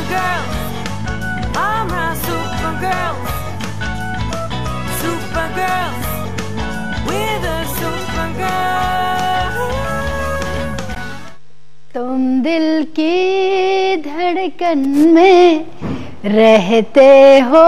Supergirls, I'm a Supergirls. Supergirls, we're the Supergirls. तुम दिल की धड़कन में रहते हो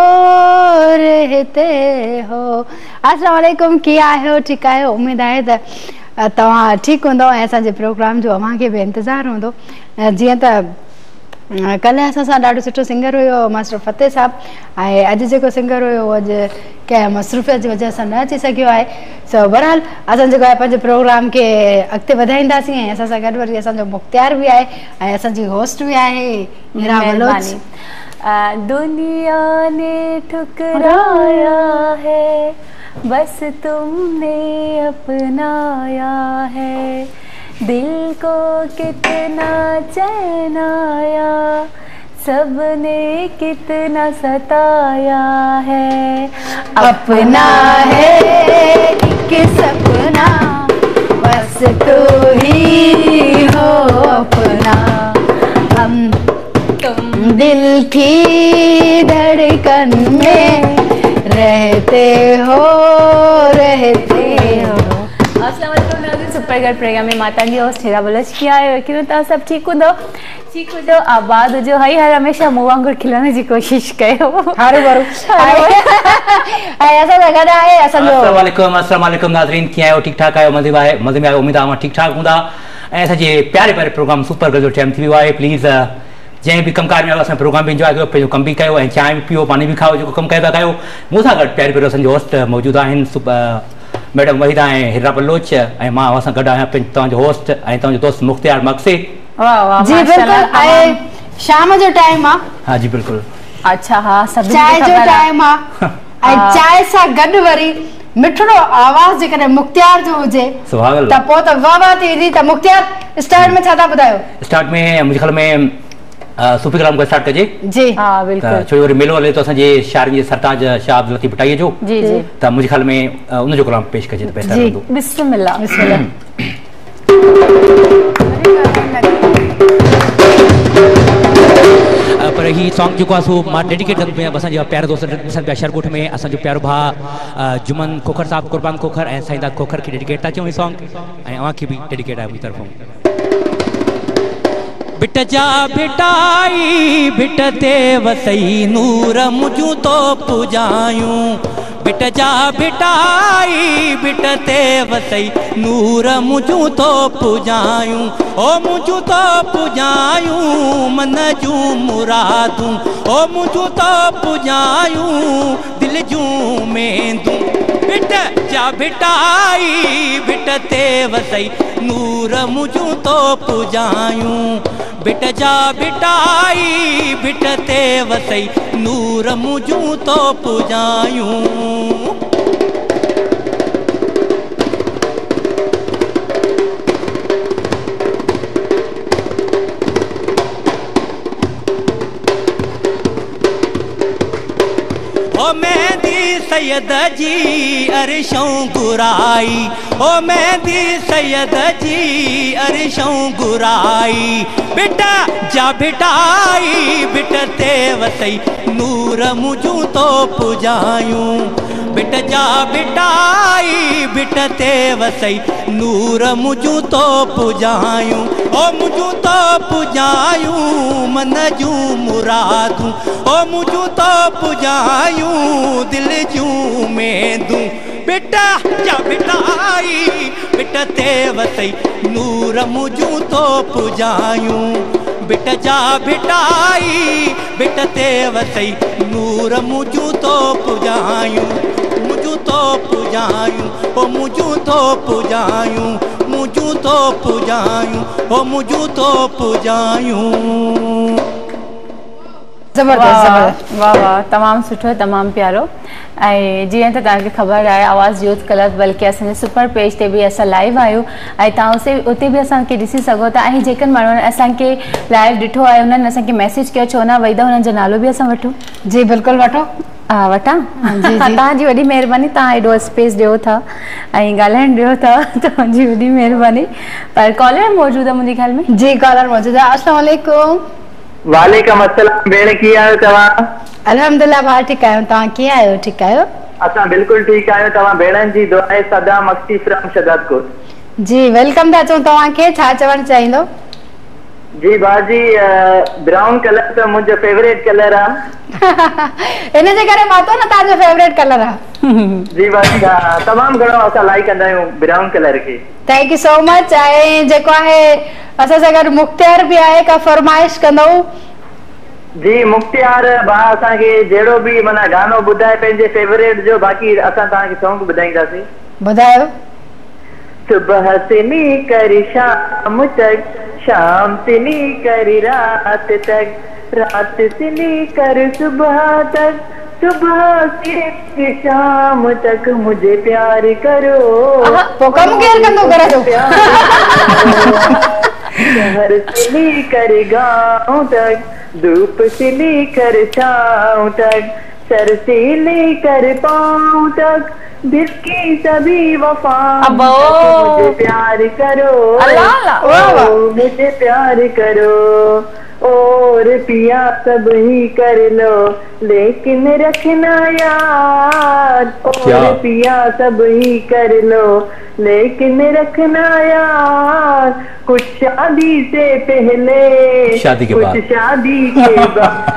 अस्सलाम वालेकुम किया है ठीक है उम्मीद है तव्हां ठीक हूंदो ऐं असांजे प्रोग्राम जो अव्हांखे बि इंतज़ारु हूंदो जीअं त कल्ह असां सां ॾाढो सुठो सिंगर हुयो मास्टर फतेह साहब ऐं अॼु जेको सिंगर हुयो अॼु कंहिं मसरूफ़ियत जी वजह सां न अची सघियो आहे सो बहरहाल असां जेको आहे पंहिंजे प्रोग्राम खे अॻिते वधाईंदासीं ऐं असां सां गॾु वरी असांजो मुख़्तियार बि आहे ऐं असांजी होस्ट बि आहे मीरा बलोच। दुनिया ने ठुकराया है बस तुमने अपनाया है दिल को कितना चैन आया सबने कितना सताया है अपना है एक सपना बस तू ही हो अपना हम तुम दिल की धड़कन में रहते हो अस्सलाम वालेकुम नाज़रीन सुपरगर्ल प्रोग्राम में माता जी होस्ट मीरा बलोच किया है यकीन तव्हां सभु ठीकु हूंदो आबाद हुजो हई हर हमेशह मूं वांगुरु खिलण जी कोशिशि कयो हरू भरू ऐं असां सां गॾु आहे असांजो अस्सलाम वालेकुम नाज़रीन कीअं आहियो ठीकु ठाक आहियो मज़े में आहियो उमेद आहे तव्हां ठीकु ठाक हूंदा ऐं असांजे प्यारे प्यारे प्रोग्राम सुपरगर्ल जो टाइम थी वियो आहे प्लीज़ जैसे भी कमकार में असां प्रोग्राम भी इंजॉय कयो पंहिंजो कम भी कयो ऐं चांहि भी पियो पानी भी खाओ जो कम कयो था कयो मूं सां गॾु प्यारे प्यारे असांजो होस्ट मौजूद आहिनि मैडम वहीदा ऐं हिरा बलोच ऐं मां असां गॾु आहियां तव्हांजो होस्ट ऐं तव्हांजो दोस्त मुख्तियार मक़सी। जी बिल्कुलु ऐं शाम जो टाइम आहे हाँ जी बिल्कुलु अच्छा हाँ सभु चांहि जो टाइम आहे ऐं चांहि सां गॾु वरी मिठड़ो आवाज़ जेकॾहिं मुख्तियार जो हुजे त पोइ त वाह वाह थी वेंदी त मुख्तियार स्टार्ट में छा था ॿुधायो स्टार्ट में मुंहिंजे ख़्याल में सूफ़ी कलाम को स्टार्ट कजे जी हाँ बिल्कुल छो वरी मेलो हले तो असांजे शाइरी सरताज शाह अब्दुल लतीफ़ भटाईअ जो जी जी त मुंहिंजे ख़्याल में उन जो कलाम पेश कजे त बहितर हूंदो बिस्मिल्लाह बिस्मिल्लाह पर ही सॉन्ग जो सो मां डेडिकेट कंदो आहियां असांजा प्यारा दोस्त ॾिसनि पिया शरकोट में असांजो प्यारो भाउ जुमन खोखर साहब कुर्बान खोखर ऐं साईंदा खोखर खे डेडिकेट था कयूं ही सॉन्ग ऐं अव्हांखे बि डेडिकेट आहे मुंहिंजी तरफ़ों। बिट जा बिटाई बिट ते वसई नूर मुझू तो पुजायूं बिट जा बिटाई बिट ते वसई नूर मुझू तो पुजायूं ओ मुझू तो पुजायूं मन जूं मुरादूं ओ मुझू तो पुजायूं दिल जूं मेंदूं बिट जा बिटाई बिट ते वसई नूर मुझू तो पुजायूं बिट जा बिटाई बिट ते वसई नूर मुझू तो पुजायूं। ओ मेहंदी सैयद जी अरशों गुराई ओ मेहंदी सैयद जी अरशों गुराई बिटा जा बिटाई बिट ते वसई नूर मुझू तो पुजायूं बिट जा बिटाई बिट ते वसई नूर मुझू तो पुजायूं ओ मुझू तो पुजायूं मन जूं मुरादूं ओ मुझू तो पुजायूं दिल जूं मेंदूं बिटा जा बिटाई बिट ते वसई नूर मुझू तो पुजायूं बिट जा बिटाई बिट ते वसई नूर मुझू तो पुजायूं मुझू तो पुजायूं ओ मुझू तो पुजायूं मुझू तो पुजायूं ओ मुझू तो पुजायूं। जबरदस्त वाह वाह तमाम सुठो तमाम प्यारो ऐं जीअं त तव्हांखे ख़बर आहे आवाज़ यूथ क्लब बल्कि असांजे सुपर पेज ते बि असां लाइव आहियूं ऐं तव्हां उते बि असांखे ॾिसी सघो था ऐं जेकॾहिं माण्हुनि असांखे लाइव ॾिठो आहे उन्हनि असांखे मैसेज कयो छो न वईदा हुननि जो नालो बि असां वठूं जी बिल्कुलु वठो हा वठां तव्हांजी वॾी महिरबानी तव्हां एॾो स्पेस ॾियो था ऐं ॻाल्हाइण ॾियो था तव्हांजी वॾी महिरबानी पर कॉलर मौजूदु आहे मुंहिंजे ख्याल में जी कॉलर मौजूदु आहे अस्सलाम वालेकुम वालेकुम अस्सलाम भेण, कीअं आहियो तव्हां? अल्हम्दुलिल्लाह भाउ ठीकु आहियूं, तव्हां कीअं आहियो? ठीकु आहियो? असां बिल्कुलु ठीकु आहियूं। तव्हां भेणनि जी दुआ आहे। सदा मक्सी फ्रॉम शदादकोट। जी वेलकम था चऊं तव्हांखे, छा चवणु चाहींदो? जी बाजी, ब्राउन कलर त मुंहिंजो फेवरेट कलर आहे। इन जे करे मां तो न तव्हांजो फेवरेट कलर आहे। जी बाजी, तमामु घणो असां लाइक कंदा आहियूं ब्राउन कलर खे। Thank you so much. ऐं जेको आहे असां सां गॾु मुख्तियार बि आहे, का फरमाइश कंदो? जी मुख्तियार भाउ असांखे जहिड़ो बि माना गानो ॿुधाए पंहिंजे फेवरेट जो, बाक़ी असां तव्हांखे सॉन्ग ॿुधाईंदासीं। ॿुधायो। सुबह से लेकर शाम तक, शाम से लेकर रात तक, रात से लेकर सुबह तक, सुबह से शाम तक मुझे प्यार करो। कम केयर कंदो घर जो। शहर से लेकर गाँव तक, धूप से लेकर छाँव तक, सर से लेकर पाँव तक, दिल की सभी वफा मुझे प्यार करो। मुझे प्यार करो और पिया सब ही कर लो, लेकिन रखना याद। और पिया सब ही कर लो, लेकिन रखना याद। कुछ शादी से पहले, शादी के कुछ बाद, शादी के बाद।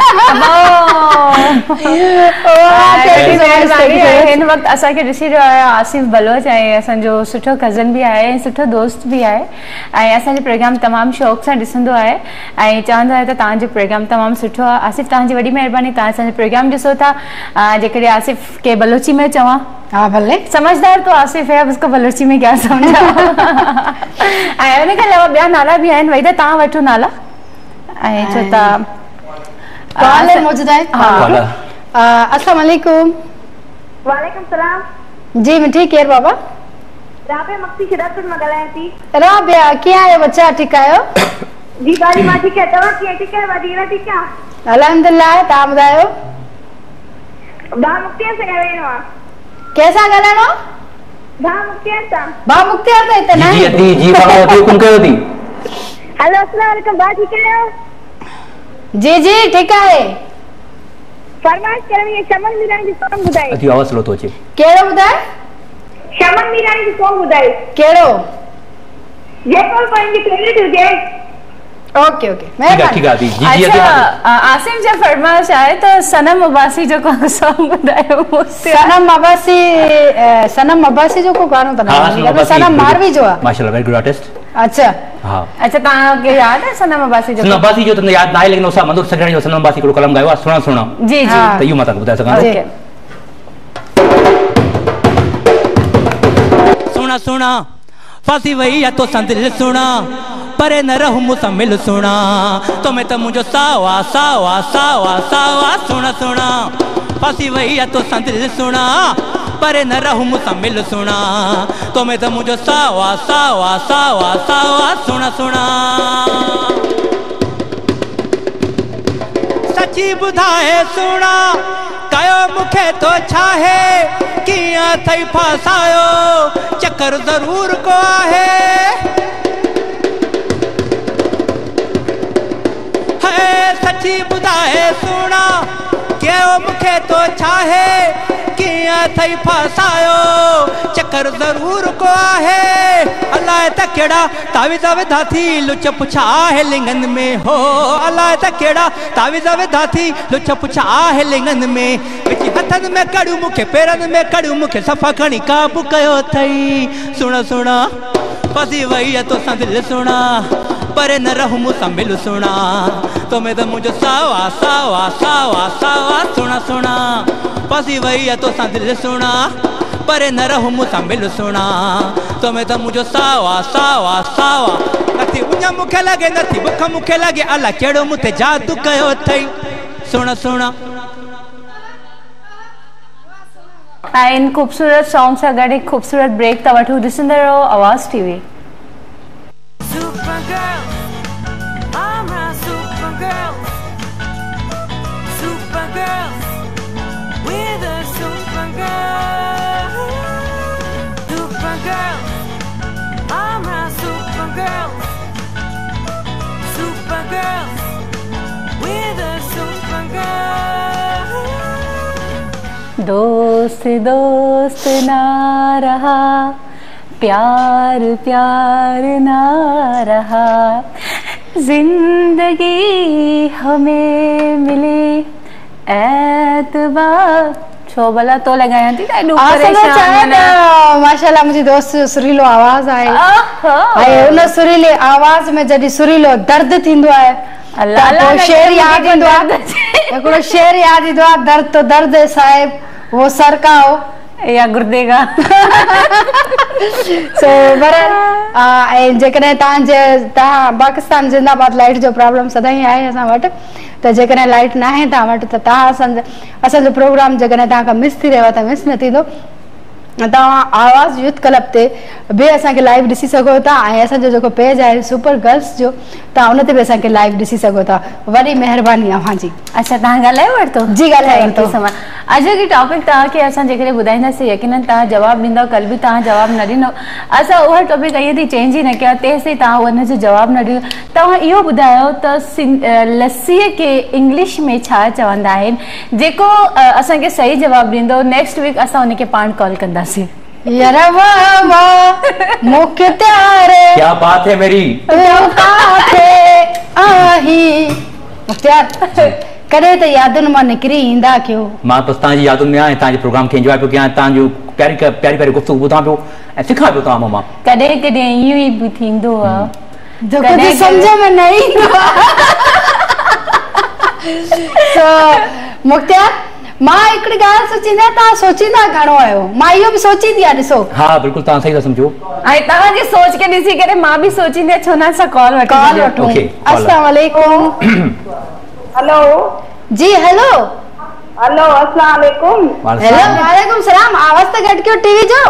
हिन वक़्तु असांखे ॾिसी रहियो आहे आसिफ बलोच, ऐं असांजो सुठो कज़न बि आहे, सुठो दोस्त बि आहे, ऐं असांजो प्रोग्राम तमामु शौक़ सां ॾिसंदो आहे ऐं चवंदो आहे त तव्हांजो प्रोग्राम तमामु सुठो आहे। आसिफ, तव्हांजी वॾी महिरबानी, तव्हां असांजो प्रोग्राम ॾिसो था। जेकॾहिं आसिफ के बलोची में चवां? हाँ भले। समझदार तो आसिफ है, अब उसको बलोची में क्या समझा। ऐं उन खां अलावा ॿिया नाला बि आहिनि, वही त तव्हां वठो नाला ऐं छो त कॉलर मौजूद है। अस्सलाम वालेकुम। वालेकुम सलाम। जी मिठी केर बाबा? राबिया मक्सी शदादकोट मां ॻाल्हायां थी। राबिया कीअं आहियो बच्चा? ठीकु आहियो? जी बाजी मां ठीकु आहियां, तव्हां कीअं? ठीकु आहियो? वॾी ठीकु आहे? अल्हम्दुलिल्लाह। तव्हां ॿुधायो? भाउ मुख्तियार सां ॻाल्हाइणो आहे। कंहिंसां ॻाल्हाइणो? भाउ मुख्तियार सां। भाउ मुख्तियार त हिते न आहे। जी जी बाबा हुकुम कयो थी। हेलो अस्सलाम वालेकुम, भाउ ठीकु आहियो? जी जी ठीकु आहे। फरमाइश करणी है, शमन मीरानी जी सॉन्ग ॿुधाए। अति आवाज़ स्लो थो अचे। कहिड़ो ॿुधाए? शमन मीरानी जी सॉन्ग ॿुधाए। कहिड़ो? जेको पंहिंजी फेवरेट हुजे। ओके ओके ठीक है। जी जी आसिम जो फरमाइश आहे त सनम अब्बासी जो को सॉन्ग ॿुधायो। सनम अब्बासी जो को गानो त न, सनम मारवी जो आहे। माशाल्लाह, वेरी गुड आर्टिस्ट। अच्छा हां। अच्छा, तव्हांखे यादि आहे सनम अब्बासी जो? सनम अब्बासी जो त यादि न आहे, लेकिन उसा मंदूर सगणी जो सनम अब्बासी को कलम गायो आहे, सुणा जी जी, त इहो मां तव्हांखे ॿुधाए सघां थो। सुणा फांसी वही या तो संदिल सुना, परे न रहूं मुसा मिल सुना, तुम्हें तो मुझो सावा सावा सावा सावा सुना। फांसी वही या तो संदिल सुना, परे न रहूं मुसा मिल सुना, तुम्हें तो मुझो सावा सावा सावा सावा सुना। सची बुधाए सुना, कयो मुखे तो छाहे, किया थई फासायो, चक्कर जरूर को आहे। सची बुधाए सुना, कयो मुखे तो छाहे, किया थई फासायो, चक्कर जरूर को आहे। अलाए त केड़ा तावीज़ विधा थी, लुच पुछा आहे लिंगन में हो। अलाए त केड़ा तावीज़ विधा थी, लुच पुछा आहे लिंगन में। विच हथन में कड़ू, मुखे पेरन में कड़ू, मुखे सफ़ा खणी काबू कयो थई। सुना फसी वही है तो संदिल सुना, परे न रहूं मुसा मिल सुना, तुम्हें तो मुझो सावा सावा सावा सावा सुना। फसी वही है तो संदिल सुना, परे न रहूं मुसा मिल सुना, तुम्हें तो मुझो सावा सावा सावा। नथी उञ मुखे लगे, नथी बुख मुखे लगे, अला केड़ो मुते जादू कयो थई। सुना इन खूबसूरत सॉन्ग सां गॾु हिकु खूबसूरत ब्रेक था वठूं। ॾिसंदा रहो आवाज़ टीवी। दोस्त दोस्त ना रहा, प्यार प्यार ना रहा, जिंदगी हमें मिली एतबार। छो भला तो लगाया थी माशाल्लाह मुंहिंजी दोस्त जो सुरीलो आवाज़ आहे ऐं उन सुरीले आवाज़ में जॾहिं सुरीलो दर्द थींदो आहे त शेर यादि ईंदो आहे, हिकिड़ो शेर यादि ईंदो आहे, दर्द तो दर्द है साहिब वो सर का हो या गुर्दे का। सो बहरहाल ऐं जेकॾहिं तव्हां पाकिस्तान जिंदाबाद लाइट जो प्रॉब्लम सदाईं आहे असां वटि, त जेकॾहिं लाइट न आहे तव्हां वटि त तव्हां असांजो प्रोग्राम जेकॾहिं तव्हांखां मिस थी रहियो आहे त मिस न थींदो। तव्हां आवाज़ यूथ क्लब ते बि असांखे लाइव ॾिसी सघो था ऐं असांजो जेको पेज आहे सुपर गर्ल्स जो तव्हां उन ते बि असांखे लाइव ॾिसी सघो था। वॾी महिरबानी अव्हांजी। अच्छा तव्हां ॻाल्हाए वरितो? जी ॻाल्हाए वरितो। अॼु जी टॉपिक तव्हांखे असां जेकॾहिं ॿुधाईंदासीं यकीनन तव्हां जवाबु ॾींदव, कल्ह बि तव्हां जवाबु न ॾिनो, असां उहा टॉपिक इहे थी चेंज ई न कयो तेसिताईं तव्हां हुनजो जवाबु न ॾिनो। तव्हां इहो ॿुधायो त लस्सीअ खे इंग्लिश में छा चवंदा आहिनि? जेको असांखे सही जवाबु ॾींदो नेक्स्ट वीक असां उनखे पाण कॉल कंदासीं। यार वाह वाह मुख्तार क्या बात है मेरी, तू काथे आही मुख्तार कॾहिं त यादुनि मां निकिरी ईंदा कयो। मां बसि तव्हांजी यादुनि में आहियां, तव्हांजे प्रोग्राम खे इंजॉय पियो कयां, तव्हांजो प्यारी प्यारी गुफ़्तगू ॿुधां पियो ऐं सिखां पियो तव्हां मां। कॾहिं कॾहिं इहो ई बि थींदो आहे जेको सम्झ में न ईंदो आहे। मुख्तार मां हिकिड़ी ॻाल्हि सोचींदा, तव्हां सोचींदा घणो आहियो, मां इहो बि सोचींदी आहियां। ॾिसो हा बिल्कुलु तव्हां सही था सम्झो ऐं तव्हांजी सोच खे ॾिसी करे मां बि सोचींदी आहियां छो न असां कॉल वठूं। अस्सलाम वालेकुम। हेलो जी हेलो हेलो अस्सलाम वालेकुम। हेलो वालेकुम सलाम। आवाज़ त घटि कयो टीवी जो।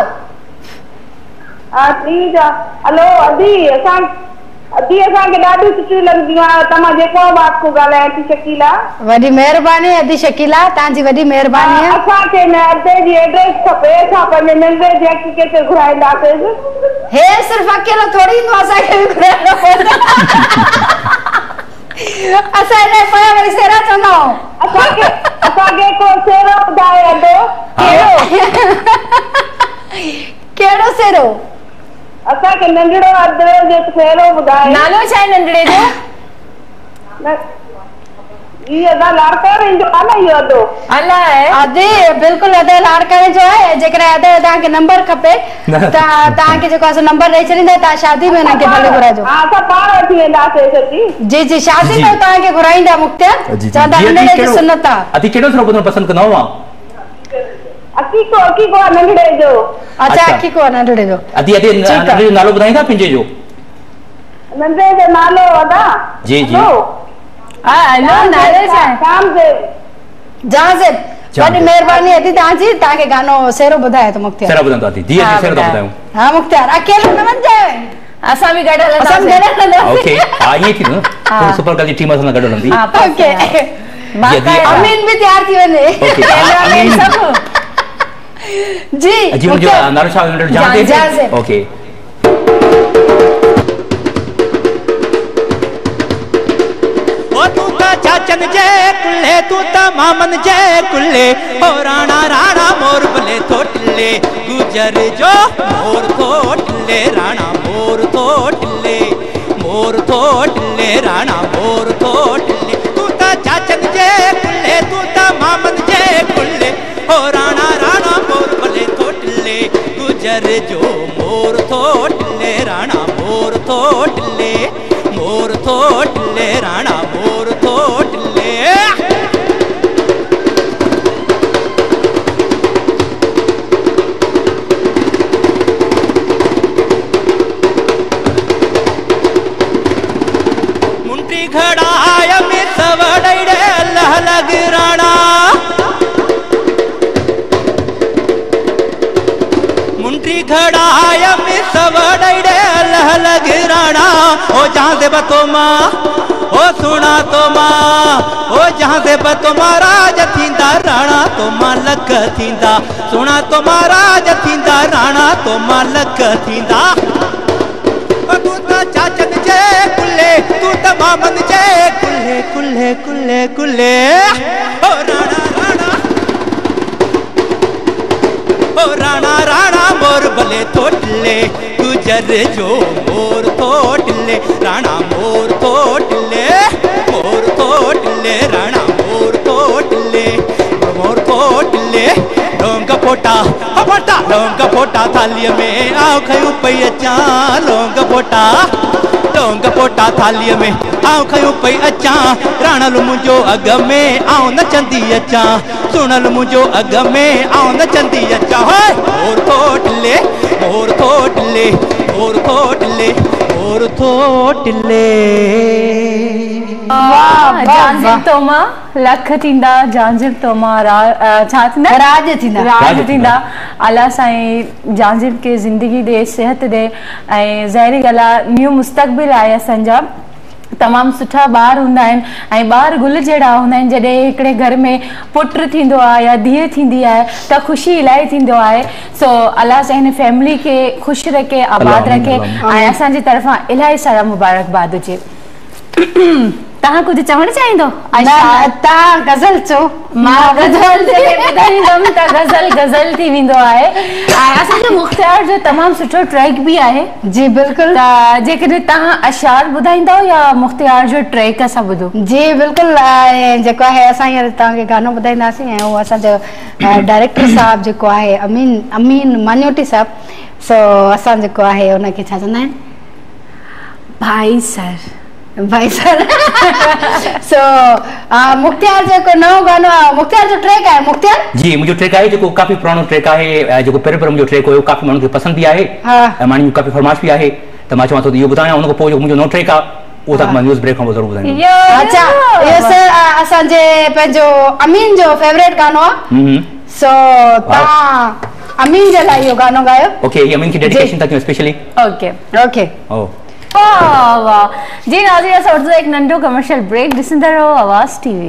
टीवी जो हेलो अदी असांखे ॾाढी सुठी लॻंदियूं आहे तव्हां जेको बात को ॻाल्हाए थी शकीला। वॾी महिरबानी अदी शकीला, तव्हांजी वॾी महिरबानी आहे। असांखे न अदे जी एड्रेस खपे, असां पंहिंजे नंढे जे हक़ीक़त घुराईंदासीं। हे सिर्फ़ अकेलो थोड़ी ईंदो, असांखे बि घुराइणो पवंदो। असां हिन पिया वरी सेरा चवंदा आहियूं। असांखे को सेरो ॿुधाए अदो। कहिड़ो सेरो? असांखे नंढड़ो अदे जो सेरो ॿुधाए। नालो छा आहे नंढड़े जो? ये अदा लाड़काणे जो आहे न इहो अदो। अलाए अदे बिल्कुलु अदे लाड़काणे जो आहे। जेकॾहिं अदे तव्हांखे नंबर खपे त तव्हांखे जेको असां नंबर ॾेई छॾींदा, तव्हां शादी में हिनखे भले घुराइजो। हा असां पाण वठी वेंदासीं सची। जी जी शादी में तव्हांखे घुराईंदा मुख्तार। चवंदा नंढड़े जी सुन्नत आहे। अदी कहिड़ो सिरो ॿुधणु पसंदि कंदव? अकीको नंढड़े जो। अच्छा अकीको नंढड़े जो। अदी नंढड़े जो नालो ॿुधाईंदा पंहिंजे जो? नंढड़े जो नालो अदा जी जी हेलो नालो छा आहे? जहाज़िब। वॾी महिरबानी अदी तव्हांजी। तव्हांखे गानो सेरो ॿुधाए त मुख्तार। सेरो ॿुधाईंदो अदी जी सेरो था ॿुधायूं। हा मुख्तार अकेलो न वञजाए, असां बि गॾु असां हलंदासीं। ओके हा ईअं थी न सुपर गर्ल जी टीम सां गॾु हलंदी। ओके अमीन बि तयार थी वञे। जी जी मुंहिंजो नालो छा आहे? जहाज़िब। ओके चाचन जे कुल्ले तू त मामन जे कुल्ले ओ राणा राणा मोर भले थोटले गुजर जो मोर थोटले राणा मोर थोटले राणा मोर थोटले तू त चाचन जे कुल्ले तू त मामन जे कुल्ले ओ राणा राणा मोर भले थोटले गुजर जो मोर थोटले राणा मोर थोटले राणा मोर थोटले। मुंडी घड़ाया में सवड़े अल्लाह लग राणा मुंडी घड़ाया में सवड़े अल्लाह लग राणा ओ जहाँ से बतो माँ ओ सुना तो माँ ओ जहाँ से बतो महाराज थींदा राणा तो मालक थींदा सुना तो महाराज थींदा राणा तो मालक थींदा तू त चाचन जे कुल्ले तू त मामन जे कुल्ले कुल्ले कुल्ले कुल्ले ओ राणा राणा ओ ओ राणा राणा मोर भले थोटले गुजर जो मोर थोटले राणा मोर थोटले राणा मोर थोटले लौंग फोटा लौंग फोटा थालीअ में आऊं खयूं पई अचां लौंग फोटा थालीअ में आऊं खयूं पई अचां राणल मुंहिंजो अॻ में आऊं नचंदी अचां सुणल मुंहिंजो अॻ में आऊं नचंदी अचां मोर थोटले मोर थोटले मोर थोटले मोर थोटले। जांजिब तोमा लख थींदा जांजिब तोमा छा थींदा राज थींदा अल्लाह साईं जांजिब के ज़िंदगी दे सेहत दे ऐं ज़ाहिरी ॻाल्हि आहे न्यू मुस्तक़बिल आहे असांजा तमामु सुठा ॿार हूंदा आहिनि ऐं ॿार गुल जहिड़ा हूंदा आहिनि जॾहिं हिकिड़े घर में पुटु थींदो आहे या धीअ थींदी आहे त ख़ुशी इलाही थींदो आहे सो अल्लाह साईं हिन फैमिली खे ख़ुशि रखे आबाद रखे ऐं असांजी तरफ़ां इलाही सारा मुबारकबाद हुजे। तव्हां कुझु चवणु चाहींदो? तव्हां गज़ल चओ। मां गज़ल ॿुधाईंदमि त गज़ल थी वेंदो आहे ऐं असांजो मुख़्तियार जो तमामु सुठो ट्रैक बि आहे। जी बिल्कुलु। त जेकॾहिं तव्हां अशार ॿुधाईंदव या मुख़्तियार जो ट्रैक असां ॿुधो? जी बिल्कुलु। जेको आहे असां हींअर तव्हांखे गानो ॿुधाईंदासीं ऐं उहो असांजो डायरेक्टर साहिबु जेको आहे अमीन मान्योटी साहिबु सो असां जेको आहे उनखे छा चवंदा आहिनि भाई सर सो मुख़्तियार जेको नओं गानो आहे मुख़्तियार जो ट्रैक आहे मुख़्तियार जी मुंहिंजो ट्रैक आहे जेको काफ़ी पुराणो ट्रैक आहे जेको पहिरियों मुंहिंजो ट्रैक हुयो काफ़ी माण्हुनि खे पसंदि बि आहे ऐं माण्हुनि जी काफ़ी फरमाइश बि आहे त मां चवां थो इहो ॿुधायां उन खां पोइ जेको मुंहिंजो नओं ट्रैक आहे उहो तव्हांखे मां न्यूज़ ब्रेक खां पोइ ज़रूरु ॿुधाईंदुमि। अच्छा इहो सर असांजे पंहिंजो अमीन जो फेवरेट गानो आहे सो तव्हां अमीन जे लाइ इहो गानो गायो। ओके ये अमीन की डेडिकेशन था क्यों स्पेशली? ओके ओ वाह जी नाज़रीन असां वठंदो एक नंढो कमर्शियल ब्रेक ॾिसंदा रहो आवाज़ टीवी।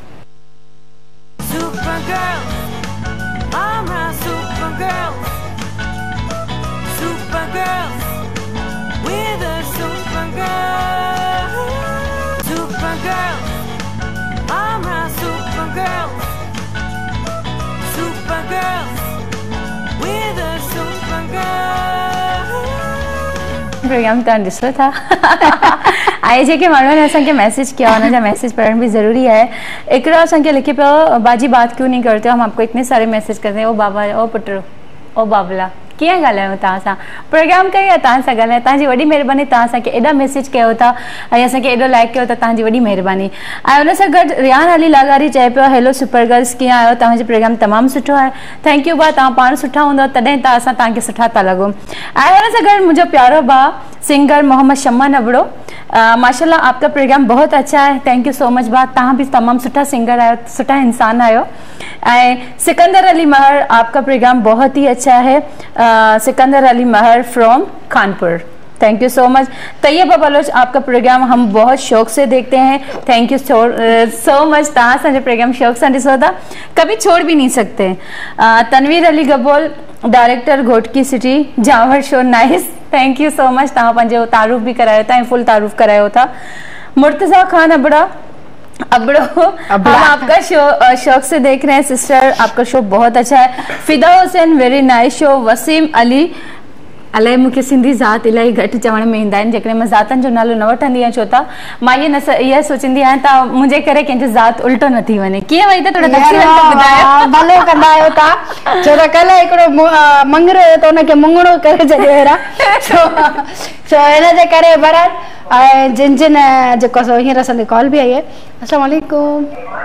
प्रोग्राम तव्हां ॾिसो था ऐं जेके माण्हुनि असांखे मैसेज किया हुन जा मैसेज पढ़ण भी ज़रूरी है। हिकिड़ो असांखे लिखे पियो बाजी बात क्यों नहीं करते हम आपको इतने सारे मैसेज करते हैं ओ बाबा ओ पुटरो ओ बाबला कीअं ॻाल्हायूं तव्हां सां प्रोग्राम कयूं या तव्हां सां ॻाल्हायूं तव्हांजी वॾी महिरबानी तव्हां असांखे एॾा मैसेज कयो था ऐं असांखे एॾो लाइक कयो त तव्हांजी वॾी महिरबानी। ऐं हुन सां गॾु रियान अली लागारी चए पियो हेलो सुपर गर्ल्स कीअं आहियो तव्हांजो प्रोग्राम तमामु सुठो आहे थैंक यू भाउ तव्हां पाण सुठा हूंदव तॾहिं त असां तव्हांखे सुठा था लॻूं। ऐं हुन सां गॾु मुंहिंजो प्यारो भाउ सिंगर मोहम्मद शम्मा नबड़ो माशाल्लाह आपका प्रोग्राम बहुत अच्छा है थैंक यू सो मच भाउ तव्हां भी तमामु सुठा सिंगर आहियो सुठा इंसान आहियो। ऐं सिकंदर अली महर आपका प्रोग्राम बहुत ही अच्छा है Sikandar Ali Mahar from Kanpur thank you so much. Tayyaba Baloch आपका प्रोग्राम हम बहुत शौक से देखते हैं थैंक यू सो मच तव्हां असांजो प्रोग्राम शौक सां ॾिसो था कभी छोड़ भी नहीं सकते। तनवीर अली गबोल डायरेक्टर घोटकी सिटी जावर show nice thank you so much तव्हां पंहिंजो तारुफ भी करायो था ऐं फुल तारुफ करायो था। मुर्तजा खान अबड़ो हम आपका शो शौक से देख रहे हैं सिस्टर आपका शो बहुत अच्छा है। Fida Hussain very nice show. Waseem Ali अलाए मूंखे सिंधी ज़ात इलाही घटि चवण में ईंदा आहिनि जेकॾहिं मां ज़ातनि जो नालो न वठंदी आहियां छो त मां इहा सोचंदी आहियां त मुंहिंजे करे कंहिंजो ज़ात उल्टो न थी वञे कीअं वई त थोरो भलो कंदा आहियो तव्हां छो त कल्ह हिकिड़ो मंगरो हुयो त हुनखे मुंगड़ो करे छॾियो अहिड़ा छो हिन जे करे बराबर ऐं जिन जिन जेको हींअर असांजी कॉल बि आई आहे अस्सलाम वालेकुम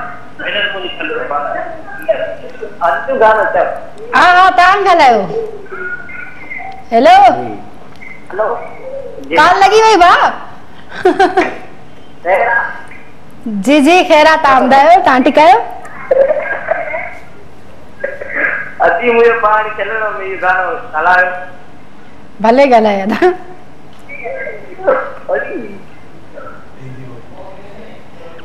हा हा तव्हां ॻाल्हायो हेलो कॉल लगी वही बा जी जी खैरा तव्हां ॿुधायो तव्हां ठीकु आहियो? भले ॻाल्हायो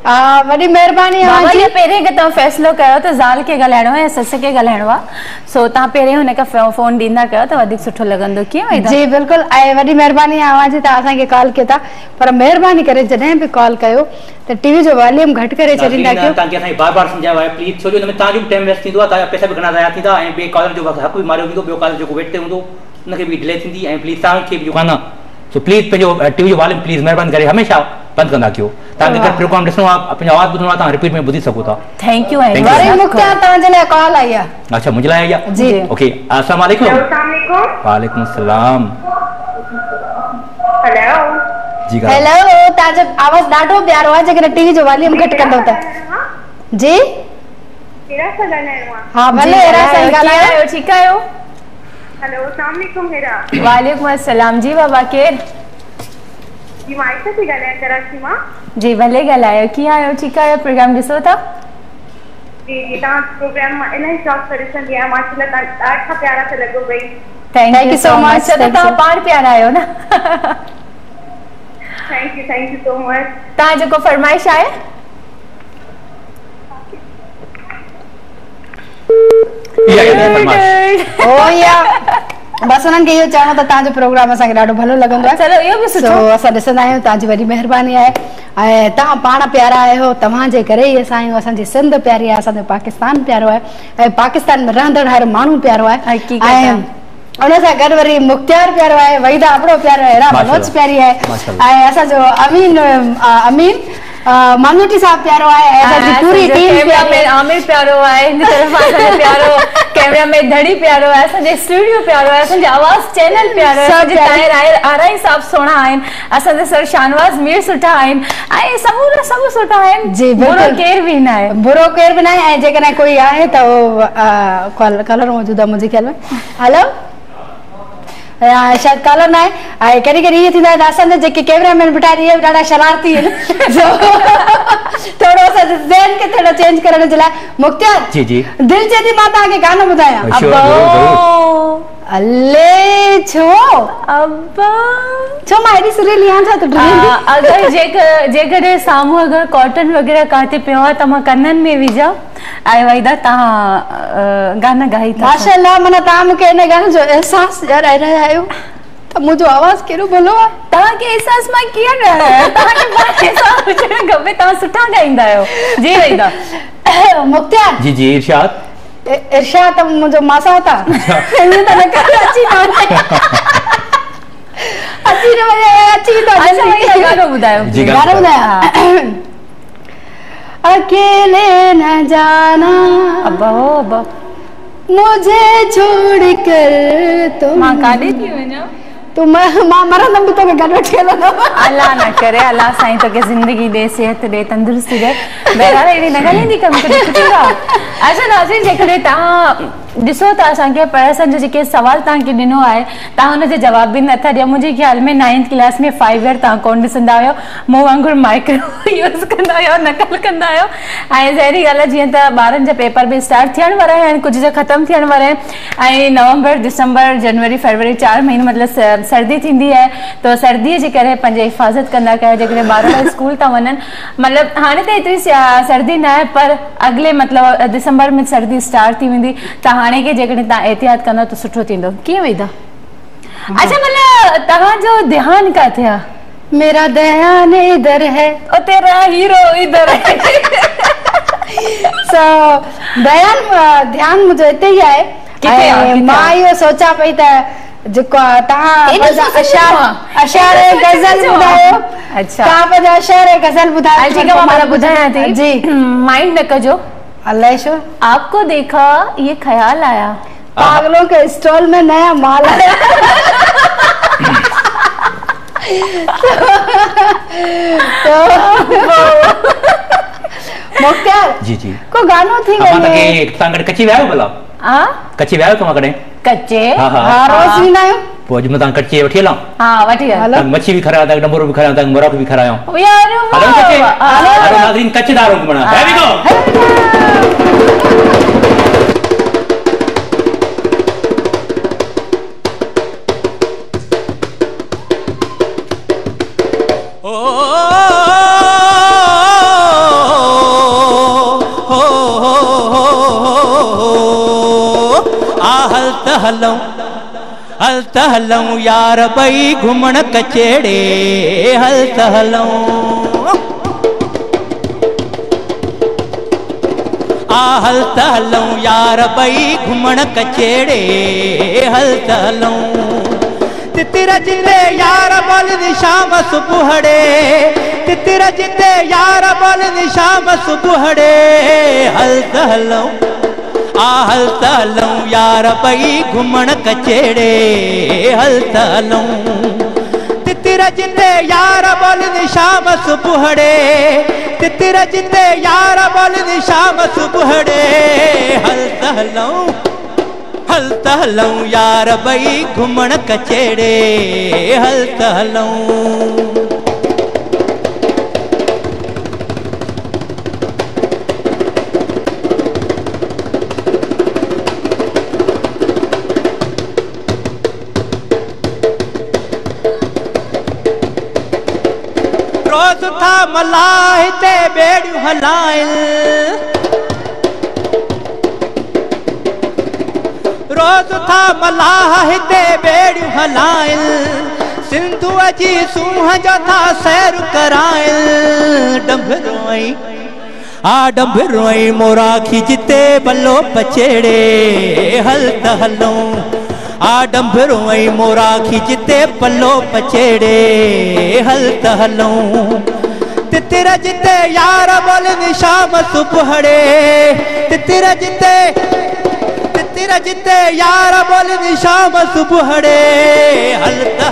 वॾी महिरबानी बाबा जी। ये पहिरें के तव्हां फ़ैसिलो कयो त ज़ाल खे ॻाल्हाइणो आहे या ससु खे ॻाल्हाइणो आहे, सो तव्हां पहिरें हुनखे फ़ोन ॾींदा कयो त वधीक सुठो लॻंदो। कीअं वेंदा? जी बिल्कुलु, ऐं वॾी महिरबानी आहे जी तव्हां असांखे कॉल कयो था, पर महिरबानी करे जॾहिं बि कॉल कयो त टीवी जो वॉल्यूम घटि करे छॾींदा कयो। तव्हांखे असांखे बार बार सम्झायो आहे प्लीज़, छो जो हिन में तव्हांजो बि टाइम वेस्ट थींदो आहे, तव्हांजा पैसा बि घणा ज़ाया थींदा ऐं ॿिए कॉलर जो हक़ बि मारियो वेंदो, ॿियो कॉलर जेको वेट ते हूंदो उनखे बि डिले थींदी ऐं प्लीज़ तव्हांखे बि जेको आहे न सो प्लीज़ पंहिंजो टीवी जो वॉल्यूम प्लीज़ महिरबानी करे हमेशह बंदि कंदा कयो। तव्हांखे अगरि प्रोग्राम ॾिसणो आहे, पंहिंजो आवाज़ ॿुधणो आहे, तव्हां रिपीट में ॿुधी सघो था। Thank you. वरी मुख्तार तव्हांजे लाइ कॉल आई आहे। अच्छा मुंहिंजे लाइ आई आहे जी। ओके, अस्सलाम वालेकुम। वालेकुम सलाम। जी हेलो, तव्हांजो आवाज़ ॾाढो प्यारो आहे, जेकॾहिं टीवी जो वॉल्यूम घटि कंदो त। जी हाँ भले हेरा साईं ॻाल्हायो। ठीकु आहियो? हेलो, अस्सलाम वालेकुम हेरा। वालेकुम अस्सलाम। जी बाबा केरु? जी मां आयशा थी ॻाल्हायां कराची मां। जी भले ॻाल्हायो। कीअं आहियो? ठीकु आहियो? प्रोग्राम ॾिसो था? जी जी तव्हां प्रोग्राम मां इलाही शौक़ सां ॾिसंदी आहियां, माशाल्लाह तव्हां ॾाढा प्यारा था लॻो भई। Thank you so much. तव्हां पाण प्यारा आहियो न। Thank you so much. तव्हां जेको फरमाइश आहे ओ या बस उन्हनि खे इहो चवणो त तव्हांजो प्रोग्राम असांखे ॾाढो भलो लॻंदो आहे। चलो इहो बि सुठो। असां ॾिसंदा आहियूं, तव्हांजी वॾी महिरबानी आहे ऐं तव्हां पाण प्यारा आहियो, तव्हांजे करे ई असां आहियूं। असांजी सिंध प्यारी आहे, असांजो पाकिस्तान प्यारो आहे ऐं पाकिस्तान में रहंदड़ हर माण्हू प्यारो आहे ऐं उन सां गॾु वरी मुख्तियार प्यारो आहे, वहीदा अबड़ो प्यारो आहे, हेरा मनोज प्यारी आहे ऐं असांजो अमीन मानवटी साहब प्यारो आहे ऐं असांजी पूरी टीम कैमरा में आमिर प्यारो आहे, हिन तरफ़ असांजो प्यारो कैमरा में धड़ी प्यारो आहे, असांजे स्टूडियो प्यारो आहे, असांजे आवाज़ चैनल प्यारो आहे, असांजे ताहिर आराई साहब सुहिणा आहिनि, असांजे सर शाहनवाज़ मीर सुठा आहिनि ऐं सभु सुठा आहिनि। जी बुरो केर बि न आहे, बुरो केर बि न आहे ऐं जेकॾहिं कोई आहे त उहो कलर मौजूदु आहे मुंहिंजे ख्याल में। हलो शायदि कॉलर न आहे ऐं कॾहिं कॾहिं इहे थींदो आहे त असांजा जेके कैमरामैन बीठा आहिनि इहे बि ॾाढा शरारती आहिनि, थोरो असां ज़हन खे थोरो चेंज करण जे लाइ। मुख्तियार जी जी दिलि चए थी मां तव्हांखे गानो ॿुधायां। अल्ले छो मां हेॾी सुरीली आहियां छा तूं? अगरि जेकॾहिं साम्हूं अगरि कॉटन वग़ैरह काथे पियो आहे त मां कननि में विझां ऐं वहीदा तव्हां गाना ॻाई था। माशाअल्लाह, माना तव्हां मूंखे हिन गाने जो अहसासु ॾियाराए रहिया आहियो त मुंहिंजो आवाज़ केॾो भलो आहे। तव्हांखे अहसासु मां कीअं ॾियारायां? तव्हांखे अहसासु हुजणु खपे, तव्हां सुठा ॻाईंदा आहियो। जी वहीदा। मुख्तियार जी जी इरशाद इरशाद मुंहिंजो मासा था ईअं त न कर, अची गानो ॿुधायो। गानो ॿुधायां। अकेले न जाना अब्बा मुझे छोड़ कर तुम। मां काॾे थी वञा? तूं मां मरंदमि तोखे गॾु वठी हलंदमि। अल्लाह न करे, अल्लाह साईं तोखे ज़िंदगी ॾे, सिहत ॾे, तंदुरुस्ती ॾे। बहरहाल अहिड़ी न ॻाल्हाईंदी कमु कुझु अच्छा नाज़रीन, जेकॾहिं तव्हां ॾिसो था असांखे पर असांजो जेके सवाल तव्हांखे ॾिनो आहे तव्हां हुनजे जवाब बि नथा ॾियो। मुंहिंजे ख़्याल में 9th क्लास में 5 ईयर तव्हां कोन ॾिसंदा आहियो, मूं वांगुरु माइक्रो यूज़ कंदा आहियो, नकल कंदा आहियो ऐं ज़हरी ॻाल्हि आहे जीअं त ॿारनि जा पेपर बि स्टार्ट थियण वारा आहिनि, कुझु जा ख़तमु थियण वारा आहिनि ऐं नवंबर दिसंबर जनवरी फरवरी 4 महीने मतिलबु सर्दी थींदी आहे, त सर्दीअ जे करे पंहिंजी हिफ़ाज़त कंदा कयो। जेकॾहिं ॿार स्कूल था वञनि, मतिलबु हाणे त एतिरी सर्दी न आहे पर अॻिले मतिलबु दिसंबर में सर्दी स्टार्ट थी वेंदी, त हाणे के जेकॾहिं तव्हां एहतियात कंदो त सुठो थींदो। कीअं वेंदा? अच्छा मतिलबु तव्हांजो ध्यानु किथे आहे? मेरा ध्यान इधर है और तेरा हीरो इधर है। सो ध्यानु मुंहिंजो हिते ई आहे। मां इहो सोचां पई त जेको तव्हां अशारे गज़ल ॿुधायो। अच्छा तव्हां पंहिंजा अशारे गज़ल ॿुधायो। ठीकु आहे, मां ॿुधायां थी। जी माइंड न कजो। अल्लाह शो आपको देखा ये ख्याल आया, पागलों के स्टॉल में नया माल आया। मुख्तियार जी जी को गानो थी गई तव्हां गॾु कची विया आहियो भला? कची विया आहियो तव्हां कॾहिं? कच्चे हा रोज़ वेंदा आहियो। पोइ अॼु मां तव्हां कची वठी हलां? हा वठी हलो। मच्छी भी खरायो, तव्हां डंबरो भी खरायो, तव्हां मोरक भी खरायो। यार हलो कचे, हलो नाज़रीन कचेदारो घुमणा। है भी तो हल त हलऊं यार ॿई घुमण कचेड़े हल त हलऊं हल त हलऊं यार ॿई घुमण कचेड़े हल त हलऊं तितिर जिते यार बोलनि शाम सुबुहड़े तितिर जिते यार बोलनि शाम सुबुहड़े हल त हलऊं हल त हलऊं यार ॿई घुमण कचेड़े हल त हलऊं तितिर जिते यार बोलनि शाम सुबुहड़े तितिर जिते यार बोलनि शाम सुबुहड़े हल त हलऊं यार ॿई घुमण कचेड़े हल त हलऊं रोज़ था मलाह ते बेड़ियूं हलाइल रोज़ था मलाह हिते बेड़ियूं हलाइल सिंधुअ जी सूंह जो था सैर कराइल डंभरो ऐं मोरा खिचते बल्लो पचेड़े हल त हलऊं डंभरो ऐं मोरा खिचते पल्लो पचेड़े हल त हलऊं तितिर जिते यार बोलनि शाम सुबुहड़े तितिर जिते यार बोलनि शाम सुबुहड़े हल त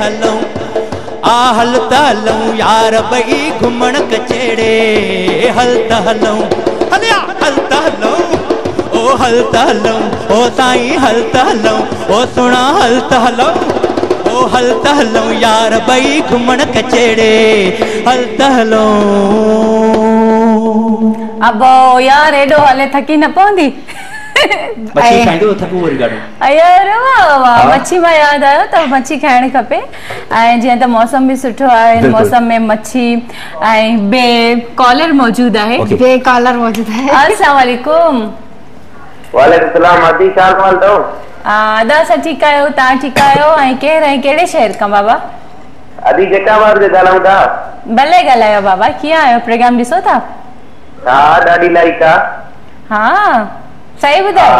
हलऊं यार ॿई घुमण कचेड़े हल त हलऊं हलिया हल त हलऊं ओ हल त हलऊं ओ साईं हल त हलऊं ओ सुणा हल त हलऊं ओ हल त हलऊं यार ॿई घुमण कचेड़े हल त हलऊं अब यार एडो हले थकी न पवंदी मच्छी खाईंदो थकू वरी गाड़ो यार वाह मच्छी में याद आयो त मच्छी खाइण खपे ऐं जीअं त मौसम भी सुठो आहे इन मौसम में मच्छी ऐं बे कॉलर मौजूद आहे बे कॉलर मौजूद है अस्सलाम वालेकुम वालेकुम सलाम अदी छा हाल अथव अदा सा ठीक आयो ता ठीक आयो ऐं केर ऐं केड़े शहर का बाबा अदी जटाबाद जे ॻाल्हायूं था भले ॻाल्हायो बाबा कीअं आयो प्रोग्राम ॾिसो था हा ॾाढी लाइक आहे हा सही ॿुधायो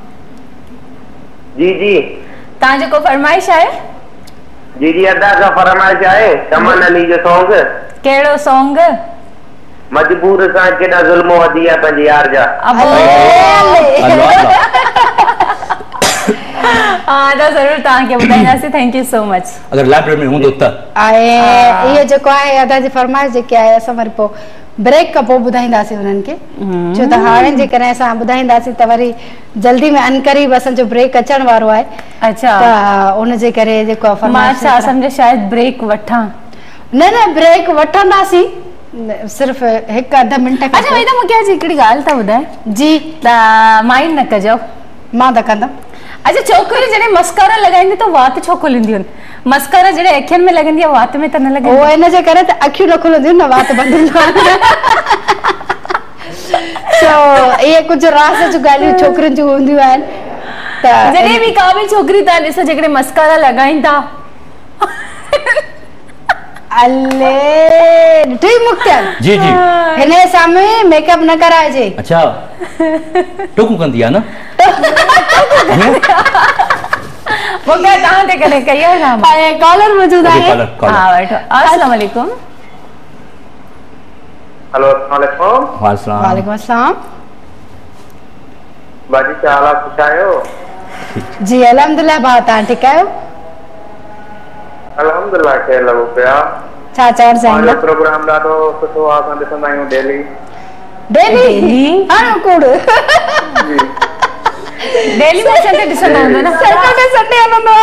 जी जी तव्हां जेको फरमाइश आहे जी जी अदा का फरमाइश आहे चमन अली जो सॉन्ग कहिड़ो सॉन्ग मजबूर सां केॾा ज़ुल्म वधी आहे पंहिंजे यार जा हाँ तो जरूर तव्हांखे ॿुधाईंदासीं थैंक यू सो मच अगर लाइब्रेरी में हूंदो त ऐं इहो जेको आहे अदा जी फरमाइश जेके आहे असां वरी पोइ ब्रेक खां पोइ ॿुधाईंदासीं हुननि खे छो त हाणे जेकॾहिं असां ॿुधाईंदासीं त वरी जल्दी में अनकरीब असांजो ब्रेक अचण वारो आहे अच्छा त उनजे करे जेको मां छा सम्झो शायद ब्रेक वठां न ब्रेक वठंदासीं सिर्फ़ हिकु अध मिंट अच्छा वही त मूंखे अॼु हिकिड़ी ॻाल्हि त ॿुधाए जी त माइंड न कजो मां त कंदमि अच्छा छोकिरियूं जॾहिं मस्कारा लॻाईंदी त वात छो खुलंदियूं आहिनि मस्कारा जॾहिं अखियुनि में लॻंदी आहे वात में त न लॻंदी उहो हिनजे करे त अखियूं न खुलंदियूं न वात बंदियूं सो इहे कुझु रास जूं ॻाल्हियूं छोकिरियुनि जूं हूंदियूं आहिनि त जॾहिं बि का बि छोकिरी तव्हां ॾिसो जेकॾहिं मस्कारा लॻाइनि था अले ॾिठी मुख्तियार जी जी हिन साम्हूं मेकअप न कराइजे अच्छा टोकू कंदी आहे न मूंखे तव्हां ते कॾहिं कई आहे ना ऐं कॉलर मौजूद आहे हा वठो अस्सलाम वालेकुम हेलो अस्सलाम वालेकुम वालेकुम अस्सलाम बाजी छा हाल आहे ख़ुश आहियो जी अल्हम्दुलिल्लाह भाउ तव्हां ठीकु आहियो अल्हम्दुलिल्लाह खे लॻो पिया छा चवण चाहींदा प्रोग्राम ॾाढो सुठो आहे असां ॾिसंदा आहियूं डेली डेली हाणे कूड़ डेली में संडे ॾिसंदा हूंदा न सैटरडे संडे हलंदो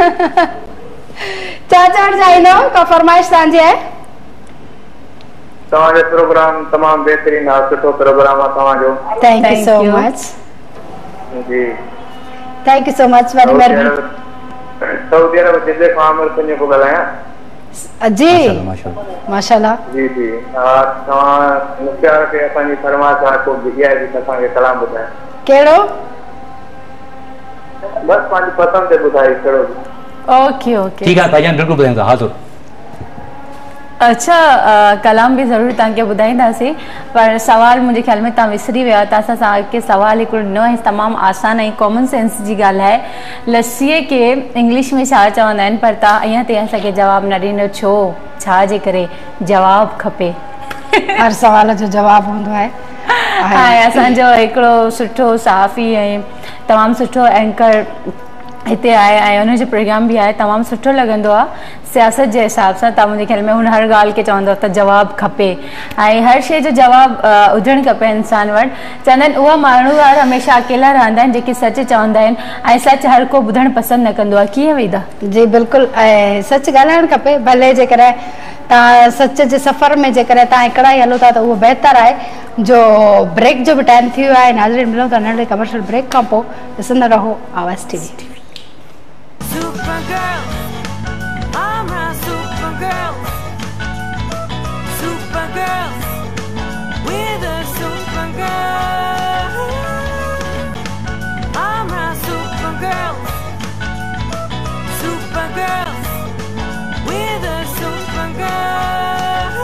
छा चवण चाहींदा का फरमाइश तव्हांजी आहे तव्हांजो प्रोग्राम तमामु बहितरीन आहे सुठो प्रोग्राम आहे तव्हांजो थैंक यू सो मच जी thank you so much very महिरबानी सऊदी अरब जिले खां आमिर सिंह को ॻाल्हायां जी माशाल्लाह माशाल्लाह जी जी तव्हां मुख्तियार खे असांजी फरमाइश आहे को बिगिया जी असांखे कलाम ॿुधाए कहिड़ो बस पांच पसंद से बुधाई करो। ओके ओके ठीक है भाईजान, बिल्कुल ॿुधायूं था, हाज़ुर। अच्छा कलाम भी ज़रूर तव्हांखे ॿुधाईंदासीं, पर सवाल मुंहिंजे ख्याल में तव्हां विसरी विया त असां तव्हांखे सवाल हिकिड़ो ॾिनो आहे, तमामु आसान ऐं कॉमन सेंस जी ॻाल्हि आहे। लस्सीअ खे इंग्लिश में छा चवंदा आहिनि, पर तव्हां अञा ताईं असांखे जवाबु न ॾिनो, छो? छा जे करे? जवाबु खपे। हर सवाल जो जवाबु हूंदो आहे। ऐं असांजो हिकिड़ो सुठो सहाफ़ी ऐं तमामु सुठो एंकर हिते आहे ऐं उनजो प्रोग्राम बि आहे, तमामु सुठो लॻंदो आहे सियासत जे हिसाब सां। तव्हां मुंहिंजे ख्याल में हुन हर ॻाल्हि खे चवंदो त जवाबु खपे ऐं हर शइ जो जवाबु हुजणु खपे इंसान वटि। चवंदा आहिनि उहा माण्हू वारा हमेशह अकेला रहंदा आहिनि जेके सच चवंदा आहिनि ऐं सच हर को ॿुधणु पसंदि न कंदो आहे। कीअं वेंदा? जी बिल्कुलु, ऐं सच ॻाल्हाइणु खपे, भले जेकॾहिं तव्हां सच जे सफ़र में जेकॾहिं तव्हां हिकिड़ा ई हलो था त उहो बहितरु आहे। जो ब्रेक जो बि टाइम थी वियो आहे, नाज़रीन मिलूं था नंढे कमर्शियल ब्रेक खां पोइ। ॾिसंदा रहो आवाज़ TV. Supergirl, I'm a Supergirl. Supergirl, we're the Supergirl. I'm a Supergirl. Supergirl, we're the Supergirl.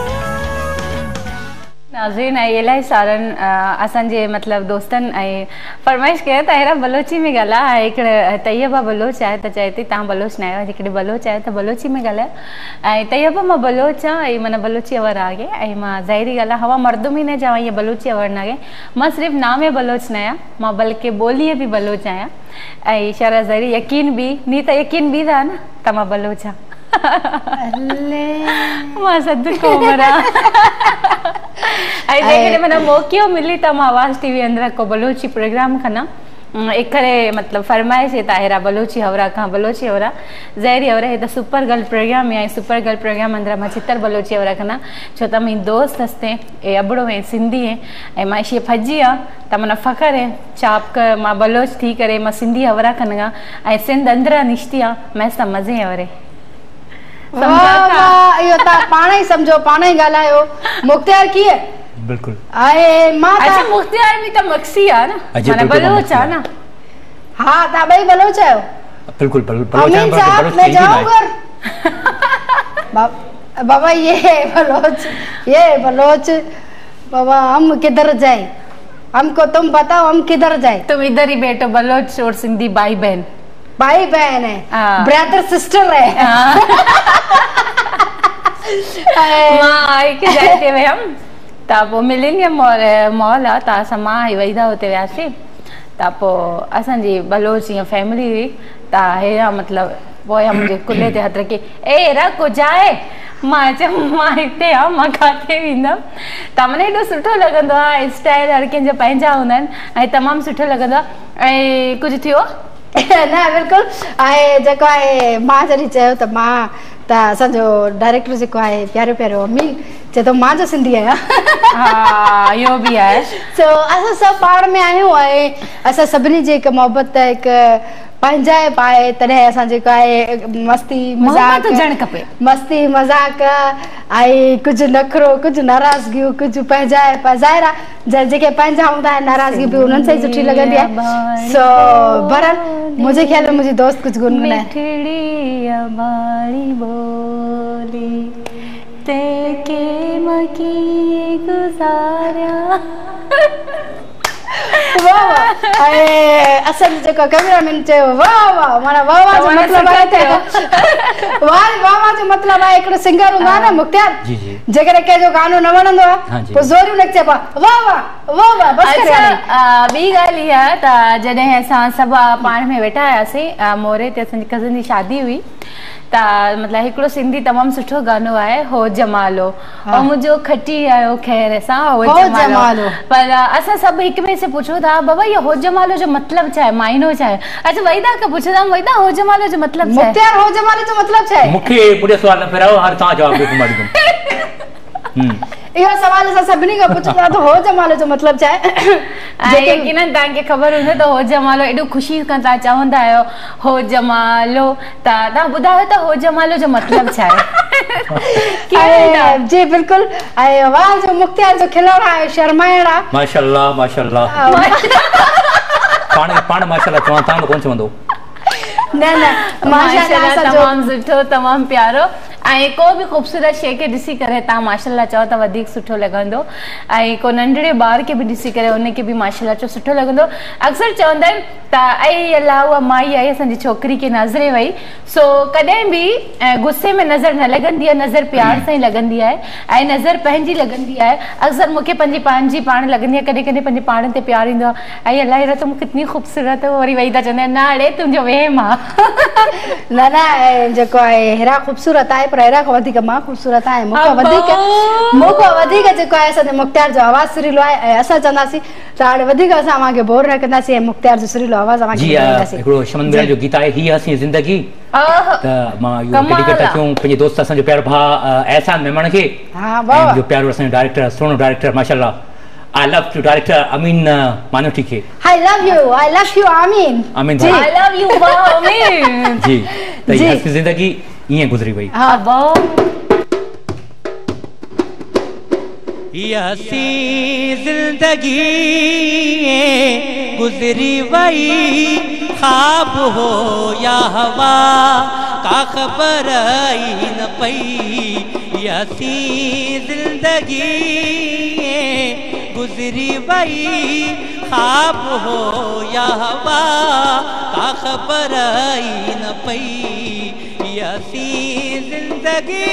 नाज़रीन ऐं इलाही सारनि असांजे मतिलबु दोस्तनि ऐं फरमाइश कयो त अहिड़ा बलोची में ॻाल्हाए। हिकिड़े तैयबा बलोच आहे त चए थी तव्हां बलोच न आहियो, हिकिड़ी बलोच आहे त बलोची में ॻाल्हायो। ऐं तैयबा मां बलोच आहियां ऐं माना बलोची अवर आगे ऐं मां ज़ाहिरी ॻाल्हि आहे हवा मर्दुमी न जावां ये बलोची अवर न आगे। मां सिर्फ़ु नामे बलोच न आहियां, मां बल्कि ॿोलीअ बि बलोच आहियां ऐं शरा ज़ाहिरी यकीन बि नी त यकीन बि था न त मां बलोच आहियां। मां सदको मरा ऐं जेकॾहिं माना मौक़ो मिली त मां आवाज़ टीवी अंदरि को बलोची प्रोग्राम खना एखरे मतलब फरमाइश है ताहिरा बलोची हवरा खां बलोची हवरा ज़हरी हवरा है तो सुपर गर्ल प्रोग्राम है। सुपर गर्ल प्रोग्राम अंदर मां चित्तर बलोची हवरा खना छो त मुंहिंजी दोस्त हस्ते ए अबड़ो है सिंधी है ऐं मां इशी फजी आ त मन फ़ख्र है चाप कर मां बलोच थी करे मां सिंधी हवरा खनगा ऐं सिंध अंदरा निश्ती आ मैं सब मज़े हवरे इहो ता पाणे ही समझो पाणे ही गालायो मुख्तियार की है बिल्कुल आए मां अच्छा मुख्तियार भी तो मक्सी आ ना माने बलोच आ ना। हां ता भाई बलोच आयो बिल्कुल बलोच अमीन साहब मैं जाऊंगा बाबा ये बलोच बाबा हम किधर जाए हमको तुम बताओ हम किधर जाए। तुम इधर ही बैठो बलोच और सिंधी भाई बहन है ब्रदर सिस्टर है। मां एक जाते में हम तापो मिलेनियम मॉल आ ता समा वईदा होते व्यासी तापो असन जी बलोच या फैमिली हुई ता हेरा मतलब वो मुझे कुल्ले ते हथ रखे ए रखो जाए मां हिते आ मां खाते विंदम त मने एॾो सुठो लॻंदो आहे स्टाइल हर कंहिंजा पंहिंजा हूंदा आहिनि ऐं तमामु सुठो लॻंदो आहे। ऐं कुझु थियो न बिल्कुल ऐं जेको आहे मां जॾहिं चयो त मां त असांजो डायरेक्टर जेको आहे प्यारो प्यारो अमीन चए थो मां जो सिंधी आहियां। हा इहो बि आहे सो असां सभु पाण में आहियूं ऐं असां सभिनी जी हिकु मोहबत हिकु पंहिंजाए पाए तॾहिं असां जेको आहे मस्ती मज़ाक हुजणु खपे मस्ती मज़ाक ऐं कुझु नखरो कुझु नाराज़गियूं कुझु पंहिंजाए ज़ाहिर आहे जेके पंहिंजा हूंदा आहिनि नाराज़गी बि उन्हनि सां ई सुठी लॻंदी आहे। सो बहरहाल मुंहिंजे ख्याल में मुंहिंजी दोस्त कुझु गुनगुनाए वाह वाह असल जेको कैमरामैन चयो वाह वाह माना वाह वाह जो मतलब आहे वाह वाह जो मतलब आहे हिकिड़ो सिंगर हूंदो आहे न मुख्तियार जेकॾहिं कंहिंजो गानो न वणंदो आहे पोइ ज़ोरियूं न चइबो आहे वाह वाह वाह बसि करे। ॿी ॻाल्हि इहा आहे त जॾहिं असां सभु पाण में वेठा हुआसीं मोरे ते असांजी कज़न जी शादी हुई त मतलब हिकिड़ो सिंधी तमामु सुठो गानो आहे हो जमालो ऐं मुंहिंजो खटी आयो खैर सां हो जमालो पर असां सभु हिक ॿिए से पुछो था बाबा ये हो जमालो जो मतलब छा आहे मायनो छा आहे। अच्छा वहीदा खां पुछंदा वहीदा हो जमालो जो मतलब छा आहे मुख्तियार हो जमालो जो मतलब छा आहे मूंखे पुरे सवाल न फेरायो हाणे तव्हां जवाब ॾियो कुमारी इहो सवाल असां सभिनी खां पुछंदा त हो जमालो जो मतलब छा आहे। यकीनन तव्हांखे ख़बर हूंदो त हो जमालो एॾो ख़ुशी खां तव्हां चवंदा आहियो हो जमालो त तव्हां ॿुधायो त हो जमालो जो मतलब छा आहे। जी बिल्कुल ऐं वाह जो मुख्तियार जो खिलण आहे शर्माइण आहे माशाअल्लाह माशाअल्लाह पाण माशाअल्लाह चवां था कोन चवंदो न माशाल्लाह तमाम सुठो तमाम प्यारो ऐं को बि ख़ूबसूरत शइ खे ॾिसी करे तव्हां माशाल्लाह चओ त वधीक सुठो लॻंदो ऐं को नंढड़े ॿार खे बि ॾिसी करे उनखे बि माशाल्लाह चओ सुठो लॻंदो अक्सर चवंदा आहिनि त ऐं अलाह उहा माई आई असांजी छोकिरी खे नज़रे वई सो कॾहिं बि गुस्से में नज़र न लॻंदी आहे नज़र प्यार सां ई लॻंदी आहे ऐं नज़र पंहिंजी लॻंदी आहे अक्सर मूंखे पंहिंजी पाण लॻंदी आहे कॾहिं कॾहिं पंहिंजे पाण ते प्यार ईंदो आहे ऐं अलाह अहिड़ा त मूंखे कितनी ख़ूबसूरत आहे वरी वेही था चवंदा आहिनि न अड़े तुंहिंजो वहम आहे न जेको आहे हेरा ख़ूबसूरत आहे पर हेरा खां वधीक मां ख़ूबसूरत आहियां मूंखां वधीक जेको आहे असांजे मुख़्तियार जो आवाज़ सुरीलो आहे ऐं असां चवंदासीं त हाणे वधीक असां अव्हांखे बोर न कंदासीं ऐं मुख़्तियार जो सुरीलो आवाज़ अव्हांखे ॿुधाईंदासीं हिकिड़ो शमन मीरा जो गीत आहे ही हसी ज़िंदगी त मां इहो डेडिकेट कयूं पंहिंजे दोस्त असांजो प्यारो भाउ एहसान मेमण खे जो प्यारो असांजो डायरेक्टर सुहिणो डायरेक्टर माशाल्लाह I love you director Amin Manoti ke I love you Amin Amin ji I love you Amin जी त ये हसी ज़िंदगी ईअं गुज़री वई हां वाह ये हसी ज़िंदगी गुज़री वई ख्वाब हो या हवा का खबर ही न पई ये हसी ज़िंदगी गुज़री वई ख्वाब हो या हवा का खबर ही न पई ये हसी ज़िंदगी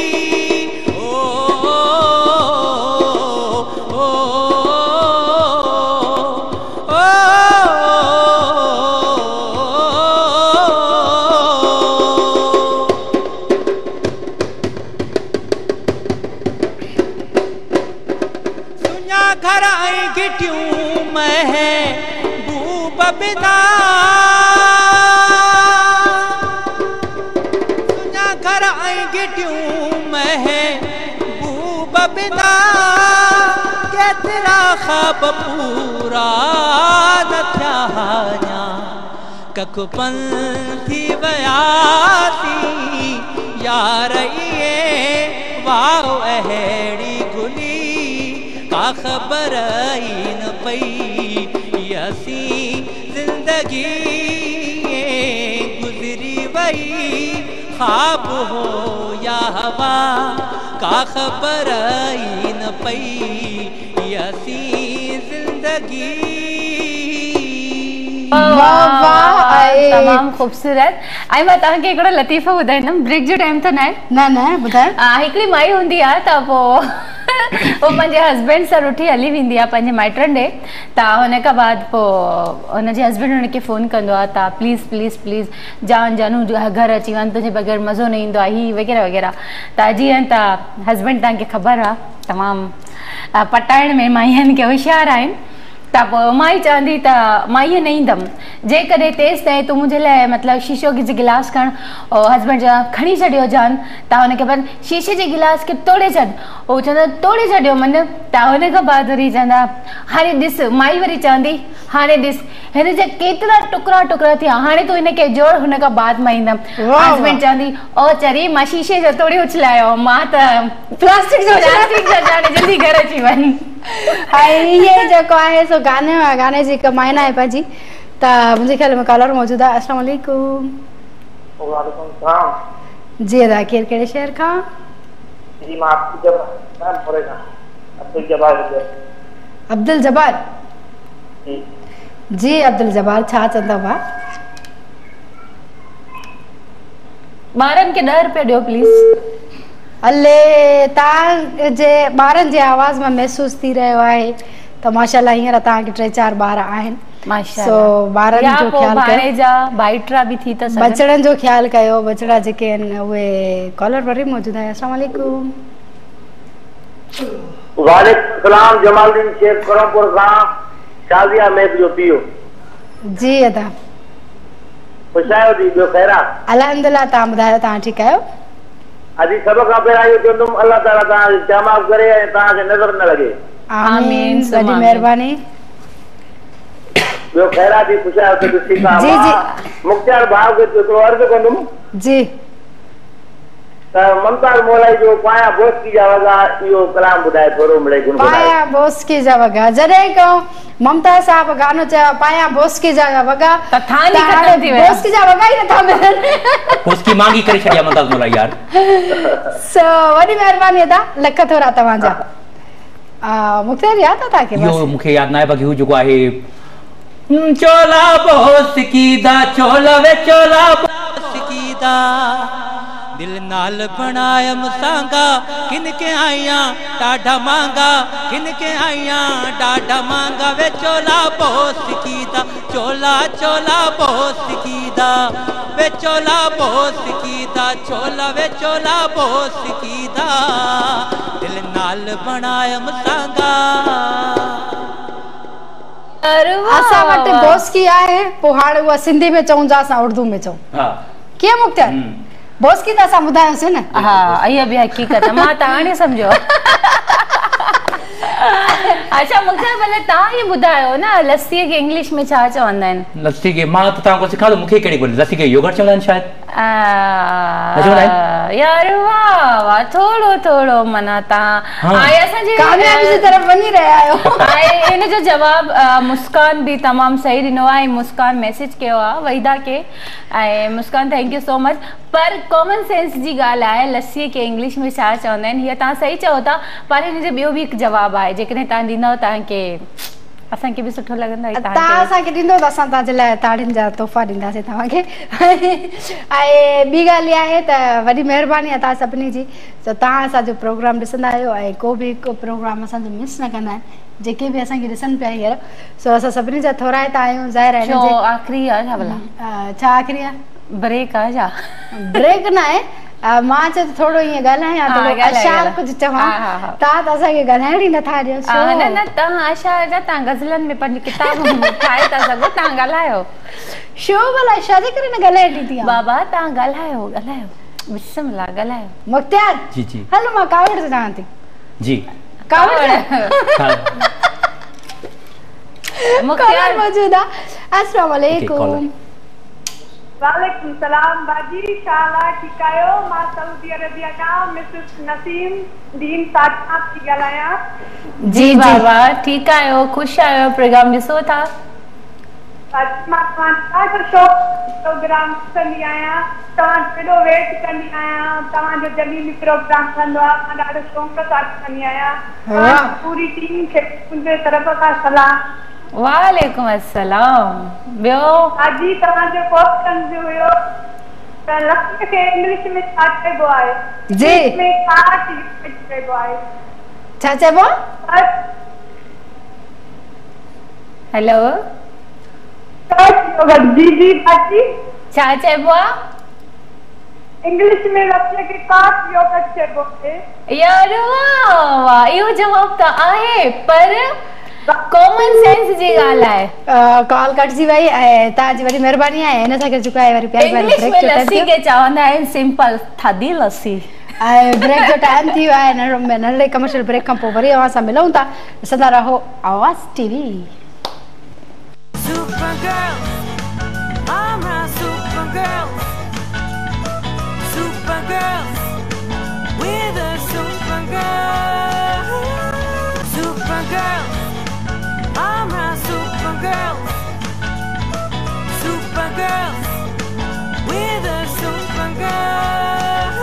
ख़्वाब पूरा न थिया कख पन थी वयासी यार ये वाह अहिड़ी गुली का ख़बर ही न पई असी ज़िंदगी गुज़री वई ख्वाब हो या हवा का ख़बर ही न पई असी ज़िंदगी तमाम खूबसूरत आई मां तव्हांखे हिकिड़ो लतीफ़ो ॿुधाईंदमि ब्रेक जो टाइम त न ॿुधाए हिकिड़ी माई हूंदी आहे त पोइ वो पंहिंजे हस्बैंड सां उठी हली वेंदी आहे पंहिंजे माइटनि ॾे त हुन खां बाद पोइ हुनजे हस्बैंड हुनखे फ़ोन कंदो आहे त प्लीज़ प्लीज़ प्लीज़ जानू घर अची वञ तुंहिंजे बग़ैर मज़ो न ईंदो आहे हीअ वग़ैरह वग़ैरह त जीअं त हस्बैंड तव्हांखे ख़बर आहे तमामु पटाइण में माईअनि खे होशियार आहिनि त पोइ माई चवंदी त मां ईअं न ईंदमि जेकॾहिं तेसि ताईं तूं मुंहिंजे लाइ मतिलबु शीशो जी गिलास खण हस्बैंड जा खणी छॾियो जान त हुनखे पर शीशे जे गिलास खे तोड़े छॾ उहो चवंदो तोड़े छॾियो मन त हुन खां बाद वरी चवंदा हाणे ॾिस माई वरी चवंदी हाणे ॾिस हिन जा केतिरा टुकड़ा टुकड़ा थिया हाणे तूं हिनखे जोड़ हुन खां बाद मां ईंदमि हस्बैंड चवंदी ओ चरी मां शीशे जो तोड़े उछलायो मां त प्लास्टिक जो हाणे जल्दी घर अची वञ ये जेको आहे सो गाने जी हिकु मायना आहे पंहिंजी त मुंहिंजे ख़्याल में कॉलर मौजूदु आहे अस्सलाम वालेकुम वालेकुम सलाम जी अदा केरु कहिड़े शहर खां जी मां अब्दुल जब्बार जी अब्दुल जब्बार छा चवंदा हुआ ॿारनि खे 10 रुपया ॾियो प्लीज़ अले तव्हांजे ॿारनि जे आवाज़ में महसूस थी रहियो आहे त माशाल्लाह हींअर तव्हांखे 3-4 ॿार आहिनि सो ॿारनि जो ख्याल कयो बाइट्रा भी थी त बचड़नि जो ख्याल कयो बचड़ा जेके आहिनि उहे कॉलर पर भी मौजूद आहे अस्सलाम वालेकुम वालेकुम सलाम जमालुद्दीन शेख करमपुर खां शादिया मेब जो पियो जी अदा खुश आहियो जी ॿियो ख़ैर आहे अल्हम्दुलिल्लाह तव्हां ॿुधायो तव्हां ठीकु आहियो अजी सब का पहिरां इहो चवंदुमि अल्लाह ताला तव्हांखे कामयाब करे ऐं तव्हांखे नज़र न लॻे आमीन वॾी महिरबानी ॿियो ख़ैरा थी खुश आहियो त ठीकु आहे जी जी मुख़्तियार भाउ खे हिकिड़ो अर्ज़ु कंदुमि जी ममताज मोलाई जो पाया बोस्की जा वगा यो कलाम बुधाए थोड़ो मिले गुण पाया बोस्की जा वगा जॾहिं कहूं ममता साहब गानो चयो पाया बोस्की जा वगा त थानी खत्म थी विया बोस्की जा वगा ई नथा मिलनि उसकी मांगी करे छड़िया ममताज मोलाई यार सो वॾी महिरबानी अदा लख थोरा तव्हांजा मुख्तार याद था के यो मुखे याद ना है बाकी हु जो आहे चोला बोस्की दा चोला वे चोला बोस्की दा दिल नाल बनाया मुसांगा किनके आईया डाढ़ा मांगा किनके आईया डाढ़ा मांगा वे चोला बोस कीदा चोला चोला बोस कीदा वे चोला बोस कीदा चोला वे चोला बोस कीदा दिल नाल बनाया मुसांगा असा वट बोस की आहे पो हाणे उहा सिंधी में चऊं जा असां उर्दू में चऊं हां के मुख्तार बोस की त बुधायोसीं न हाँ इहा बि हक़ीक़त मां तव्हां सम्झो अच्छा मूंखे भले तव्हां ही ॿुधायो न लस्सी के इंग्लिश में छा चवंदा आहिनि लस्सी के मां त तव्हां को सिखा दो मूंखे कहिड़ी बोली लस्सी के योगर्ट चवंदा आहिनि शायद यार वाह वाह थोड़ो थोड़ो मना तव्हां आए असांजे कामयाबी जी तरफ वञी रहिया आहियो आए इन जो जवाब मुस्कान भी तमाम सही ॾिनो आहे मुस्कान मैसेज कयो आहे वहीदा के ऐं Muskan thank you so much पर कॉमन सेंस जी ॻाल्हि आहे लस्सी के इंग्लिश में छा चवंदा आहिनि हीअ तव्हां सही चओ था पर हिन जो ॿियो बि हिकु जवाबु आहे जेकॾहिं तव्हां ॾींदव तव्हांखे असांखे बि सुठो लॻंदो तव्हां असांखे ॾींदो त असां तव्हांजे लाइ ताड़ियुनि जा तोहफ़ा ॾींदासीं तव्हांखे ऐं ॿी ॻाल्हि इहा आहे त वॾी महिरबानी आहे तव्हां सभिनी जी त तव्हां असांजो प्रोग्राम ॾिसंदा आहियो ऐं को बि हिकु प्रोग्राम असांजो मिस न कंदा आहिनि जेके बि असांखे ॾिसनि पिया हींअर सो असां सभिनी जा थोराइता आहियूं ज़ाहिर आहे आख़िरी आहे छा भला छा आख़िरी आहे ब्रेक आहे छा ब्रेक न आहे मां चयो थोड़ो ईअं ॻाल्हायां थोरो अशार कुझु चवां तव्हां त असांखे ॻाल्हाइण ई नथा ॾियो न न तव्हां अशार जा तव्हां गज़लनि में पंहिंजी किताब ठाहे था सघो तव्हां ॻाल्हायो छो भला छा जे करे न ॻाल्हाए ॾींदी बाबा तव्हां ॻाल्हायो ॻाल्हायो बिस्मिल्लाह ॻाल्हायो मुख्तार जी जी हलो मां कावड़ से चवां थी जी कावड़ मुख्तार मौजूद आहे अस्सलाम वालेकुम वालेकुम सलाम बाजी शाला ठीक आयो मां सऊदी अरबिया का मिसेस नसीम दीन साठा थी ॻाल्हायां जी बाबा ठीक आयो खुश आयो प्रोग्राम ॾिसो था मां तव्हांजो शौक़ प्रोग्राम कंदी आहियां तव्हां केॾो वेट कंदी आहियां तव्हांजो जॾहिं बि प्रोग्राम थींदो आहे मां ॾाढो शौक़ सां कंदी आहियां पूरी टीम खे मुंहिंजे तरफ़ खां सलाम वालेकुम अस्सलाम ॿियो अजी तव्हांजो क्वेश्चन जो हुयो त लक्ष्य खे इंग्लिश में छा चइबो आहे जी में छा चइबो आहे छा चइबो हेलो जी जी बाजी छा चइबो आहे इंग्लिश में लक्ष्य खे काट योगर्ट चइबो आहे यार वाह वाह इहो जवाब त आहे पर कॉमन सेंस जी ॻाल्हि आहे कॉल कटजी वई ऐं तव्हांजी वॾी महिरबानी आहे हिन सां गॾु चुकाए वरी प्यारी प्यारी इंग्लिश में लस्सी के चवंदा आहिनि सिंपल थधी लस्सी ऐं ब्रेक जो टाइम थी वियो आहे नंढड़े कमर्शियल ब्रेक खां पोइ वरी अवां सां मिलूं था ॾिसंदा रहो आवाज़ TV Supergirls, I'm a Supergirls. Supergirls, we're the Supergirls. Supergirls, I'm a Supergirls. Supergirls, we're the Supergirls.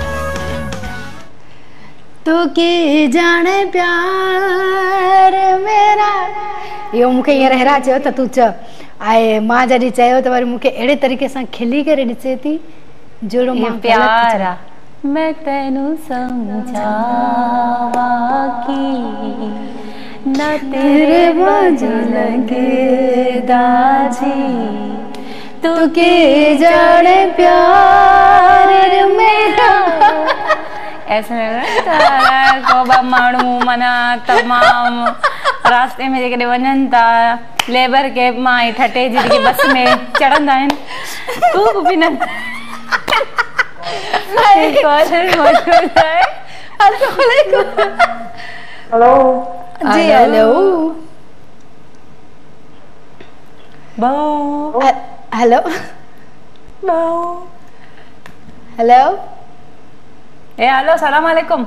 तू के जाने प्यार मेरा इहो मूंखे हींअर हेरा चयो त तूं चओ ऐं मां जॾहिं चयो त वरी मूंखे अहिड़े तरीक़े सां खिली करे ॾिसे थी जहिड़ो मां प्यार मैं तैनू समझावा की न तेरे बाजू लगे दाजी तू के जाने प्यार मेरा ऐसे में को माण्हू माना तमाम रास्ते में जेकॾहिं वञनि था लेबर कैब मां ऐं ठटे जी जेके बस में चढ़ंदा आहिनि तू बि न हेलो जी हेलो हेलो हेलो हेलो सलाम वालेकुम।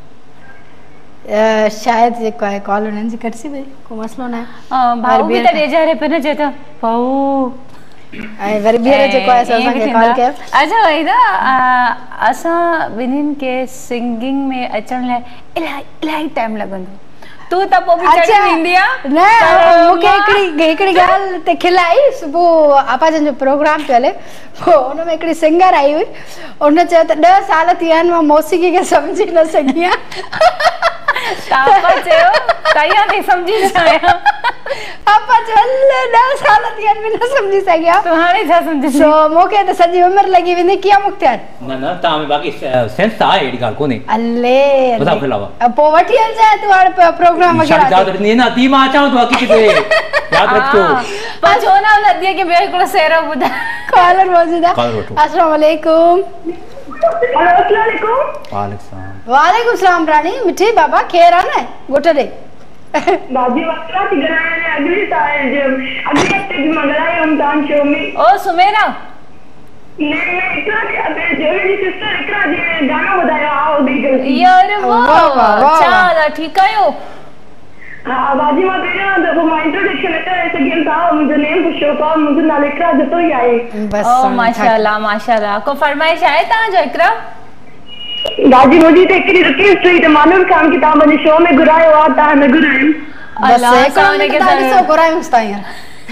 शायद जेको आहे कॉल उन्हनि जी कटिजी वई, को मसलो न आहे। भाऊ बि त ॾेजारे पियो न चए त भाऊ ऐं वरी ॿीहर जेको आहे असांखे कॉल कयो। अच्छा वहीदा असां ॿिन्हिनि खे सिंगिंग में अचण लाइ इलाही टाइम लॻंदो। तू त पोइ बि चढ़ी वेंदी आहे। न मूंखे हिकिड़ी ॻाल्हि ते खिल आई। सुबुह आपाजन जो प्रोग्राम पियो हले, पोइ हुन में हिकिड़ी सिंगर आई हुई, उन चयो त 10 साल थी विया आहिनि मां मौसीक़ी खे सम्झी न सघी आहियां। समझी आपा चले 10 साल थी विया आहिनि न सम्झी सघिया। तूं हाणे छा सम्झी? सो मूंखे त सॼी उमिरि लॻी वेंदी कीअं मुख्तियार। न तव्हां में बाक़ी सेंस त आहे, अहिड़ी ॻाल्हि कोन्हे। अले ॿुधायो खिलावा पोइ वठी हलजांइ तूं हाणे प्रोग्राम वग़ैरह दी मां अचां थो हक़ीक़त यादि रखो। पर छो न उन अदीअ खे ॿियो हिकिड़ो सेरो ॿुधाए। कॉलर मौजूद आहे। अस्सलाम वालेकुम। वालेकुम सलाम रानी। मिठी बाबा खैर आहे न? गोट ॾे बाजी वकरा थी गराने अगली साल जो अगली हफ्ते भी मंगलाए हम दान शो में। ओ सुमेरा नहीं इकरा अबे जेवी सिस्टर इकरा जे गाना ॿुधायो आओ दी यार वाह चल ठीक आयो। हां बाजी मां पहिरियों दफ़ो मां इंट्रोडक्शन करे सघियमि था। मुंहिंजो नेम पुछो था, मुंहिंजो नालो इकरा जतो ई आहे। बस ओ माशाल्लाह माशाल्लाह। को फरमाइश आहे तव्हांजो इकरा? बाजी मुझे तो एकरी रिक्वेस्ट हुई त मानूर खान की तव्हां मुंहिंजे शो में घुरायो आहे, तव्हां न घुरायो। अल्लाह सामने के ॾिसो घुरायूंसि था हींअर।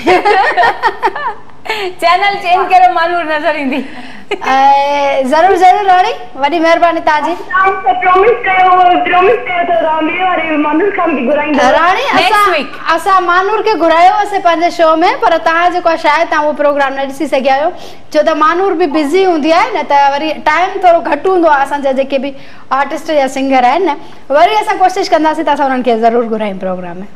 चैनल चेंज करे मानूर नज़र ईंदी। ज़रूर ज़रूर रानी, वॾी महिरबानी तव्हांजी। प्रॉमिस कयो त रामी वारे मानूर खान की घुराईंदा। रानी असां मानूर खे घुरायो हुआसीं पंहिंजे शो में, पर तव्हां जेको आहे शायदि तव्हां उहो प्रोग्राम न ॾिसी सघिया आहियो, छो त मानूर बि बिज़ी हूंदी आहे न, त वरी टाइम थोरो घटि हूंदो आहे असांजा जेके बि आर्टिस्ट या सिंगर आहिनि न। वरी असां कोशिशि कंदासीं त असां उन्हनि खे ज़रूरु घुरायूं प्रोग्राम में।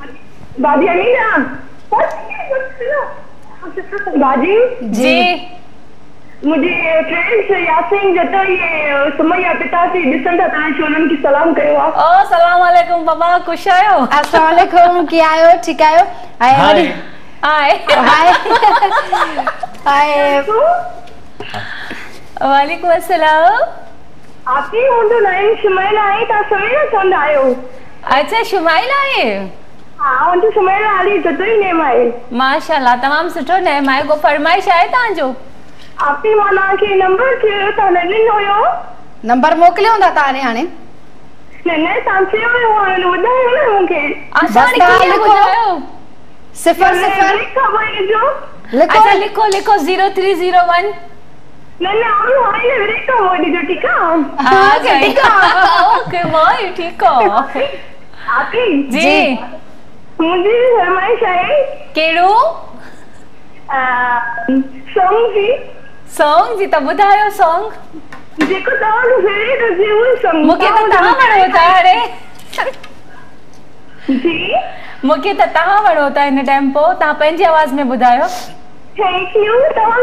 बाजी जी मुझे फ्रेंड्स यासीन जतो ये सुमैया पिताजी ॾिसनि था तव्हां शो, उन्हनि खे सलाम कयो आहे। ओ सलाम वालेकुम बाबा, ख़ुशि आहियो? अस्सलाम वालेकुम, कीअं आहियो? ठीकु आहियो? हाय वालेकुम अस्सलाम। आपकी मुंहिंजो नाम शुमैला आहे, तव्हां सुमेरा चवंदा आहियो? अच्छा शुमाइला आहे। हाँ मुंहिंजो शुमैला अली जतो ई नेम आहे। माशाल्लाह तमामु सुठो नेम आहे। को फरमाइश आहे तव्हांजो? आपकी मां तव्हांखे नंबर चयो तव्हां न ॾिनो हुयो। नंबर मोकिलियो हूंदा तव्हां हाणे? न तव्हां चयो हुयो हाणे ॿुधायो न मूंखे। असां लिखो 00 लिखो। अच्छा लिखो 0301। न हाणे रेखा मोदी जो ठीक है। ठीक है ओके माय ठीक है। आपकी जी मुझे फरमाइश है। केड़ो सॉन्ग जी त ॿुधायो सॉन्ग जेको तव्हांजो फेवरेट हुजे उहो सॉन्ग। मूंखे त तव्हां वणो था हाणे। जी मूंखे त तव्हां वणो था हिन टाइम पोइ तव्हां पंहिंजी आवाज़ में ॿुधायो। थैंक यू तव्हां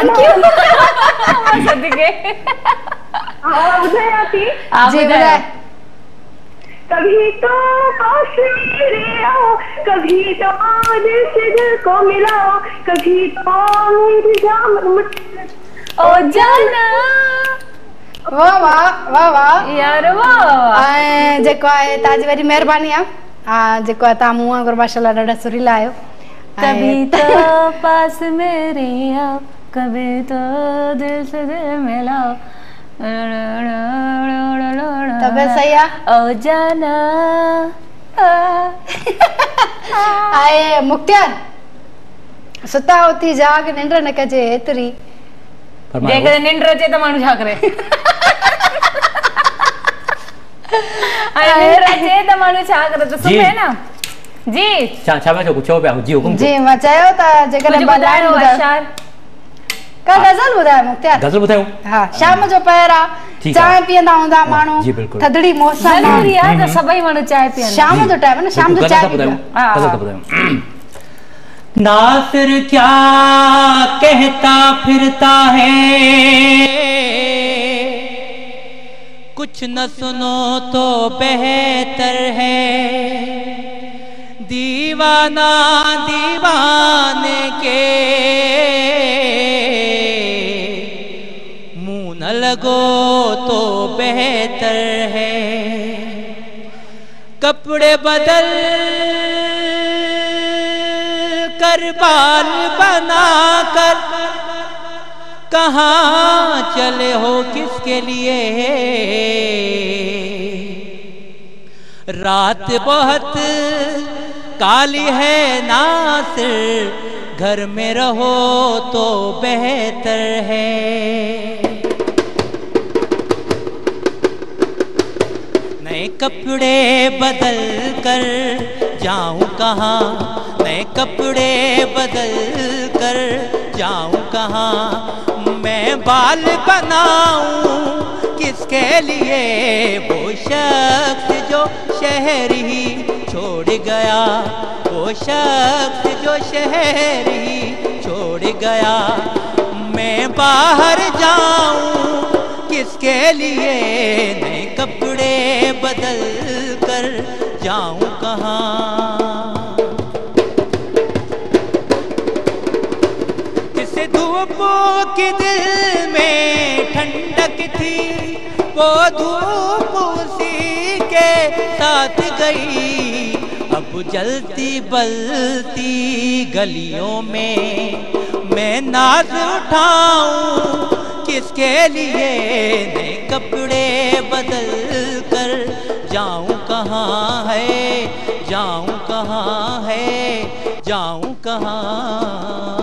सदके। हाँ ॿुधायां थी। जी ॿुधाए। कभी तो पास मेरे आओ, कभी तो दिल से दिल को मिलाओ, कभी तो मेरी जान ओ जाना। वाह वाह वाह वाह यार वाह। ऐं जेको आहे तव्हांजी वॾी महिरबानी आहे। हा जेको आहे तव्हां मूं वांगुरु माशाल्लाह ॾाढा सुरीला आहियो। कभी तो पास मेरे आओ, कभी तो दिल से दिल मिलाओ। तबे सही आहे। ओ जाना आए मुख्तियार सुता उथी जाग निंड न कजे एतिरी। जेकॾहिं निंड अचे त माण्हू छा करे? निंड अचे त माण्हू छा करे? त सुम्हे न। जी छा पिया चओ? चओ पिया जी हुकुम। जी मां चयो त जेकॾहिं ॿुधायो अशार का गज़ल ॿुधायो मुख्तियार। गज़ल ॿुधायो। हा शाम जो पहर आहे, चांहि पीअंदा हूंदा माण्हू, थधड़ी मौसम ज़रूरी आहे त सभई माण्हू चांहि पीअनि। शाम जो टाइम है ना, शाम जो चांहि ॿुधायो। नासिर क्या कहता फिरता है, कुछ न सुनो तो बेहतर है, दीवाना दीवाने के मुंह न लगो तो बेहतर कपड़े बदल कर बाल बना कर कहाँ चले हो किसके लिए? रात बहुत काली है नासिर, घर में रहो तो बेहतर है। नए कपड़े बदल कर जाऊं कहाँ, नए कपड़े बदल कर जाऊं कहाँ, मैं बाल बनाऊं किसके लिए? वो शख्स जो शहर ही छोड़ गया, वो शख्स जो शहर ही छोड़ गया, मैं बाहर जाऊं किसके लिए? नए कपड़े बदल कर जाऊं कहाँ? जिस धूप की दिल में ठंडक थी, वो धूप उसी के साथ गई। अब जलती बलती गलियों में मैं नाज उठाऊं किसके लिए? नए कपड़े बदल कर जाऊं कहाँ है, जाऊं कहाँ है, जाऊं कहाँ?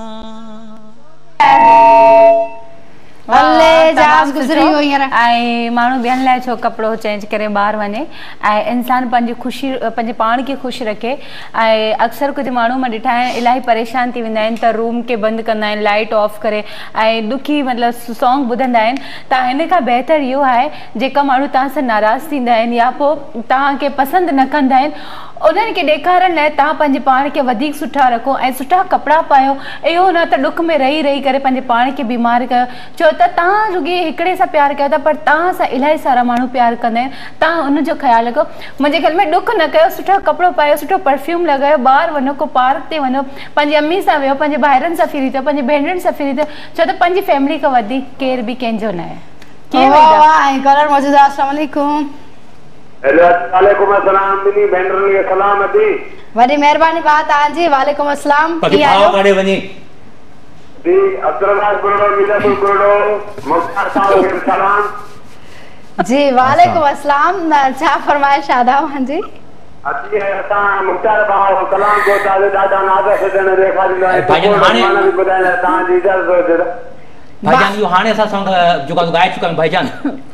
भले जहाज गुज़री वियो हींअर। ऐं माण्हू ॿियनि लाइ छो कपिड़ो चेंज करे ॿाहिरि वञे, ऐं इंसानु पंहिंजी ख़ुशी पंहिंजे पाण खे ख़ुशि रखे। ऐं अक्सर कुझु माण्हू मां ॾिठा आहिनि इलाही परेशान थी वेंदा आहिनि त रूम खे बंदि कंदा आहिनि, लाइट ऑफ करे, ऐं ॾुखी मतिलबु सॉन्ग ॿुधंदा आहिनि। त हिन खां बहितर इहो आहे जेका माण्हू तव्हां सां नाराज़ थींदा आहिनि या पोइ तव्हांखे पसंदि न कंदा आहिनि, उन्हनि खे ॾेखारण लाइ तव्हां पंहिंजे पाण खे वधीक सुठा रखो ऐं सुठा कपिड़ा पायो। इहो न त ॾुख में रही रही करे पंहिंजे पाण खे बीमार कयो। छो त तव्हां रुॻी हिकिड़े सां प्यारु कयो था, पर तव्हां सां इलाही सारा माण्हू प्यारु कंदा आहिनि। तव्हां उनजो ख़्यालु रखो। मुंहिंजे ख़्याल में ॾुख न कयो, सुठो कपिड़ो पायो, सुठो परफ्यूम लॻायो, ॿाहिरि वञो, को पार्क ते वञो, पंहिंजी अम्मी सां वियो, पंहिंजे भाइरनि सां फिरी थियो, पंहिंजी भेनरुनि सां फिरी थियो। छो त पंहिंजी फैमिली खां वधीक केर बि कंहिंजो न आहे। कलर मौजूद आहे। अस्सलाम वालेकुम। वालेकुम अस्सलाम। बिनी भेनरुनि खे सलाम दी। वॾी महिरबानी भाउ तव्हांजी। वालेकुम अस्सलाम। कीअं आहियो? काॾे वञे दी अब्दुल्लाह गुरडो, मीरापुर गुरडो, मुख्तार साहब खे सलाम जी। वालेकुम अस्सलाम। छा फरमाइश आदा मुंहिंजी? अची असां मुख्तार भाउ कलाम को ॾाढा नाज़ सजण ॾेखारींदा आहिनि। भाईजान हाणे ॿुधाइण तव्हांजी इजाज़त भाईजान इहो हाणे असां सॉन्ग जेका ॻाए चुका आहियूं भाईजान।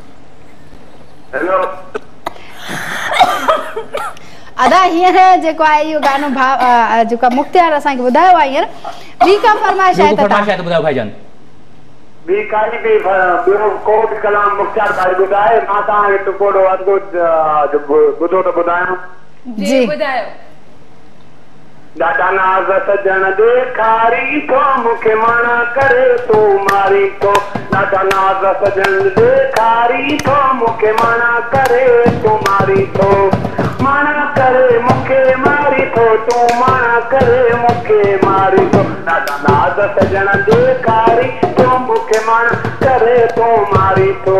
हेलो अदा हींअर जेको आहे इहो गानो भाउ जेको मुख्तियार असांखे ॿुधायो आहे हींअर, ॿी का फरमाइश आहे त ॿुधायो भाईजान। ॿी काई बि ॿियो को बि कलाम मुख्तार भाई ॿुधाए, मां तव्हांखे टुकोड़ो अधु ॿुधो त ॿुधायां। जी ॿुधायो। ॾाढा नाज़ सजण ॾेखारी थो मूंखे माना करे तूं मारी थो, ॾाढा नाज़ सजण ॾेखारी थो मूंखे माना करे तूं मारी थो, माना करे मूंखे मारी थो, तूं माना करे मूंखे मारी थो, ॾाढा नाज़ सजण ॾेखारी थो मूंखे माना करे तूं मारी थो।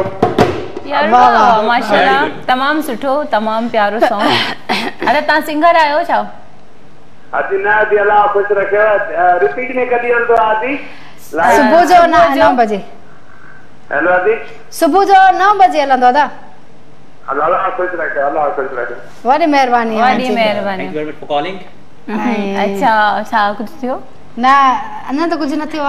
माशाल्लाह, तमामु सुठो, तमामु प्यारो सॉन्ग। अरे तव्हां सिंगर आहियो छा? अजी न दी अल्लाह खुश रखे। रिपीट में कदी हलंदो आदि सुबह जो 9 बजे। हेलो आदि सुबह जो 9 बजे हलंदो दादा। अल्लाह खुश रखे, अल्लाह खुश रखे। वॾी महिरबानी। वॾी महिरबानी। Thank you very much for calling. अच्छा छा कुझु थियो? न अञा त कुझु न थियो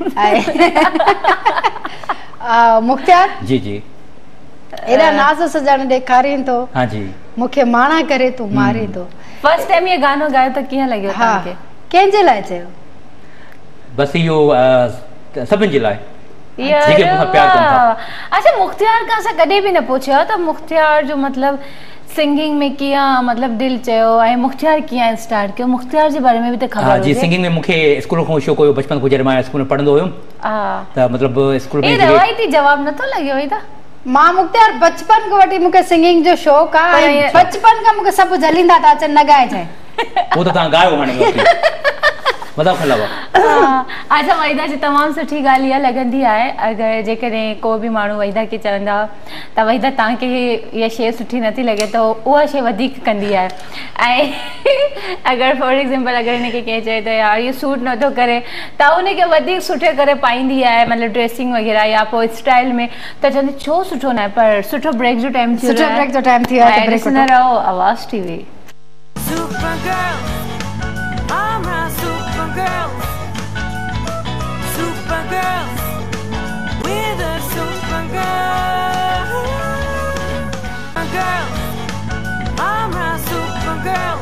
आहे। मुख्तियार जी जी। एॾा नाज़ सजण ॾेखारीनि थो, हाँ जी, मूंखे माणा करे तूं मारी थो। फर्स्ट टाइम ये गानो गायो त कीअं लॻियो तव्हांखे? कंहिंजे लाइ चयो? बस इहो सभिनि जे लाइ जेके मूंखां प्यार कनि था। अच्छा मुख्तियार खां असां कॾहिं बि न पुछियो त मुख्तियार जो मतिलबु सिंगिंग में कीअं मतिलबु दिलि चयो ऐं मुख्तियार कीअं स्टार्ट कयो? मुख्तियार जे बारे में बि त ख़बर हुजे। जी, सिंगिंग में मूंखे स्कूल खां शौक़ु हुयो, बचपन खां जॾहिं मां स्कूल में पढ़ंदो हुयुमि त मतिलबु स्कूल में रवायती जवाब नथो लॻे हुई त मां मुख्तियार बचपन खां वठी मूंखे सिंगिंग जो शौक़ु आहे। बचपन खां मूंखे सभु जलींदा था अचनि, न ॻाइजांइ। वो तो तव्हां गायो हाणे मज़ाक न लॻो। अच्छा वहीदा जी तमामु सुठी ॻाल्हि इहा लॻंदी आहे अगरि जेकॾहिं को बि माण्हू वहीदा खे चवंदा त वहीदा तव्हांखे इहा शइ सुठी नथी लॻे त उहा शइ वधीक कंदी आहे ऐं अगरि फॉर एग्ज़ाम्पल अगरि हिनखे कंहिं चए त यार इहो सूट नथो करे त उनखे वधीक सुठे करे पाईंदी आहे मतिलबु ड्रेसिंग वग़ैरह या पोइ स्टाइल में त चवंदी छो सुठो न आहे पर सुठो ब्रेक जो टाइम थी वियो आहे ॾिसंदा रहो आवाज़ TV Supergirl, I'm a Supergirl. Supergirl, with a Supergirl. Supergirl, I'm a Supergirl.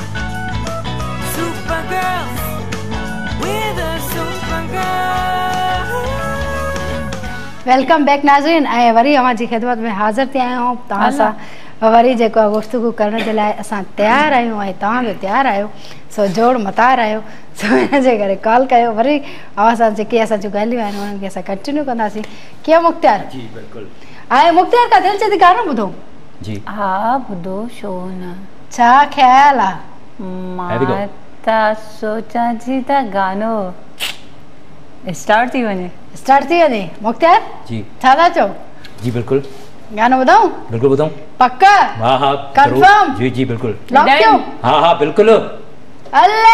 Supergirl, with a Supergirl. Welcome back नाज़रीन ऐं वरी अवां जी ख़िदमत में हाज़िर थी आया आहियूं तव्हां सां वरी जेको गुफ्तगू करण जे लाइ असां तयारु आहियूं ऐं तव्हां बि तयारु आहियो सो जोड़ मतार आहियो सो हिन जे करे कॉल कयो वरी असां जेके असां जूं ॻाल्हियूं आहिनि उन्हनि खे असां कंटिन्यू कंदासीं कीअं मुख़्तियार जी बिल्कुलु ऐं मुख़्तियार का दिलि चए थी गानो ॿुधो जी हा ॿुधो छो न छा ख़्याल आहे मां त सोचां थी त गानो स्टार्ट थी वञे मुख़्तियार जी छा था चओ जी बिल्कुलु गानो ॿुधाऊं बिल्कुलु ॿुधाऊं पक हा हा कंफर्म जी जी बिल्कुलु लॉक कयो हा हा बिल्कुलु अल्ले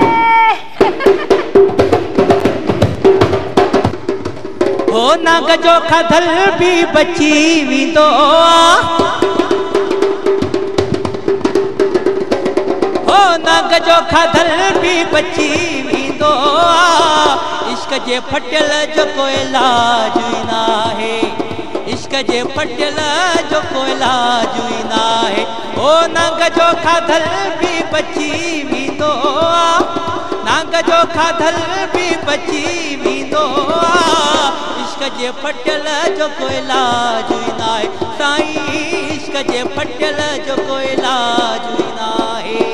ओ नाग जो खधल भी बची विंदो ओ नाग जो खधल भी बची विंदो इश्क जे फटियल जो कोई इलाज न आहे इश्क जे फटियल जो कोई इलाज न आहे ओ नाग जो खाधल भी बची विंदो नाग जो खाधल भी बची विंदो इश्क जे फटियल जो कोई इलाज न आहे साईं इश्क जे फटियल जो कोई इलाज न आहे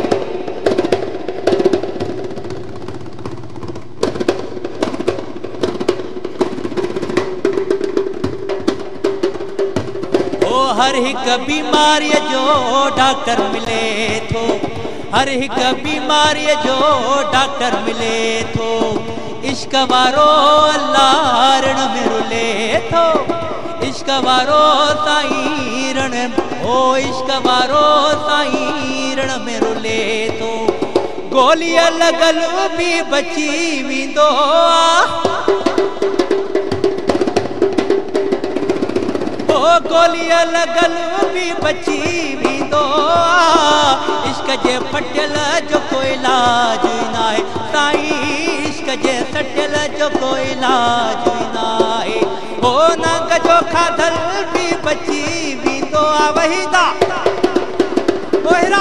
हर हिक बीमारी जो डॉक्टर मिले थो हर हिक बीमारी जो डॉक्टर मिले थो इश्क वारो अल्लाह रण में रुले थो इश्क वारो साईं रण ओ इश्क वारो साईं रण में रुले थो गोली लॻल भी बची विंदो गोली लॻल भी बची विंदो इश्क जे फटियल जो कोई इलाज न आहे साईं इश्क जे सटियल जो कोई इलाज न आहे ओ नाग जो खाधल भी बची विंदो वहीदा ओहरा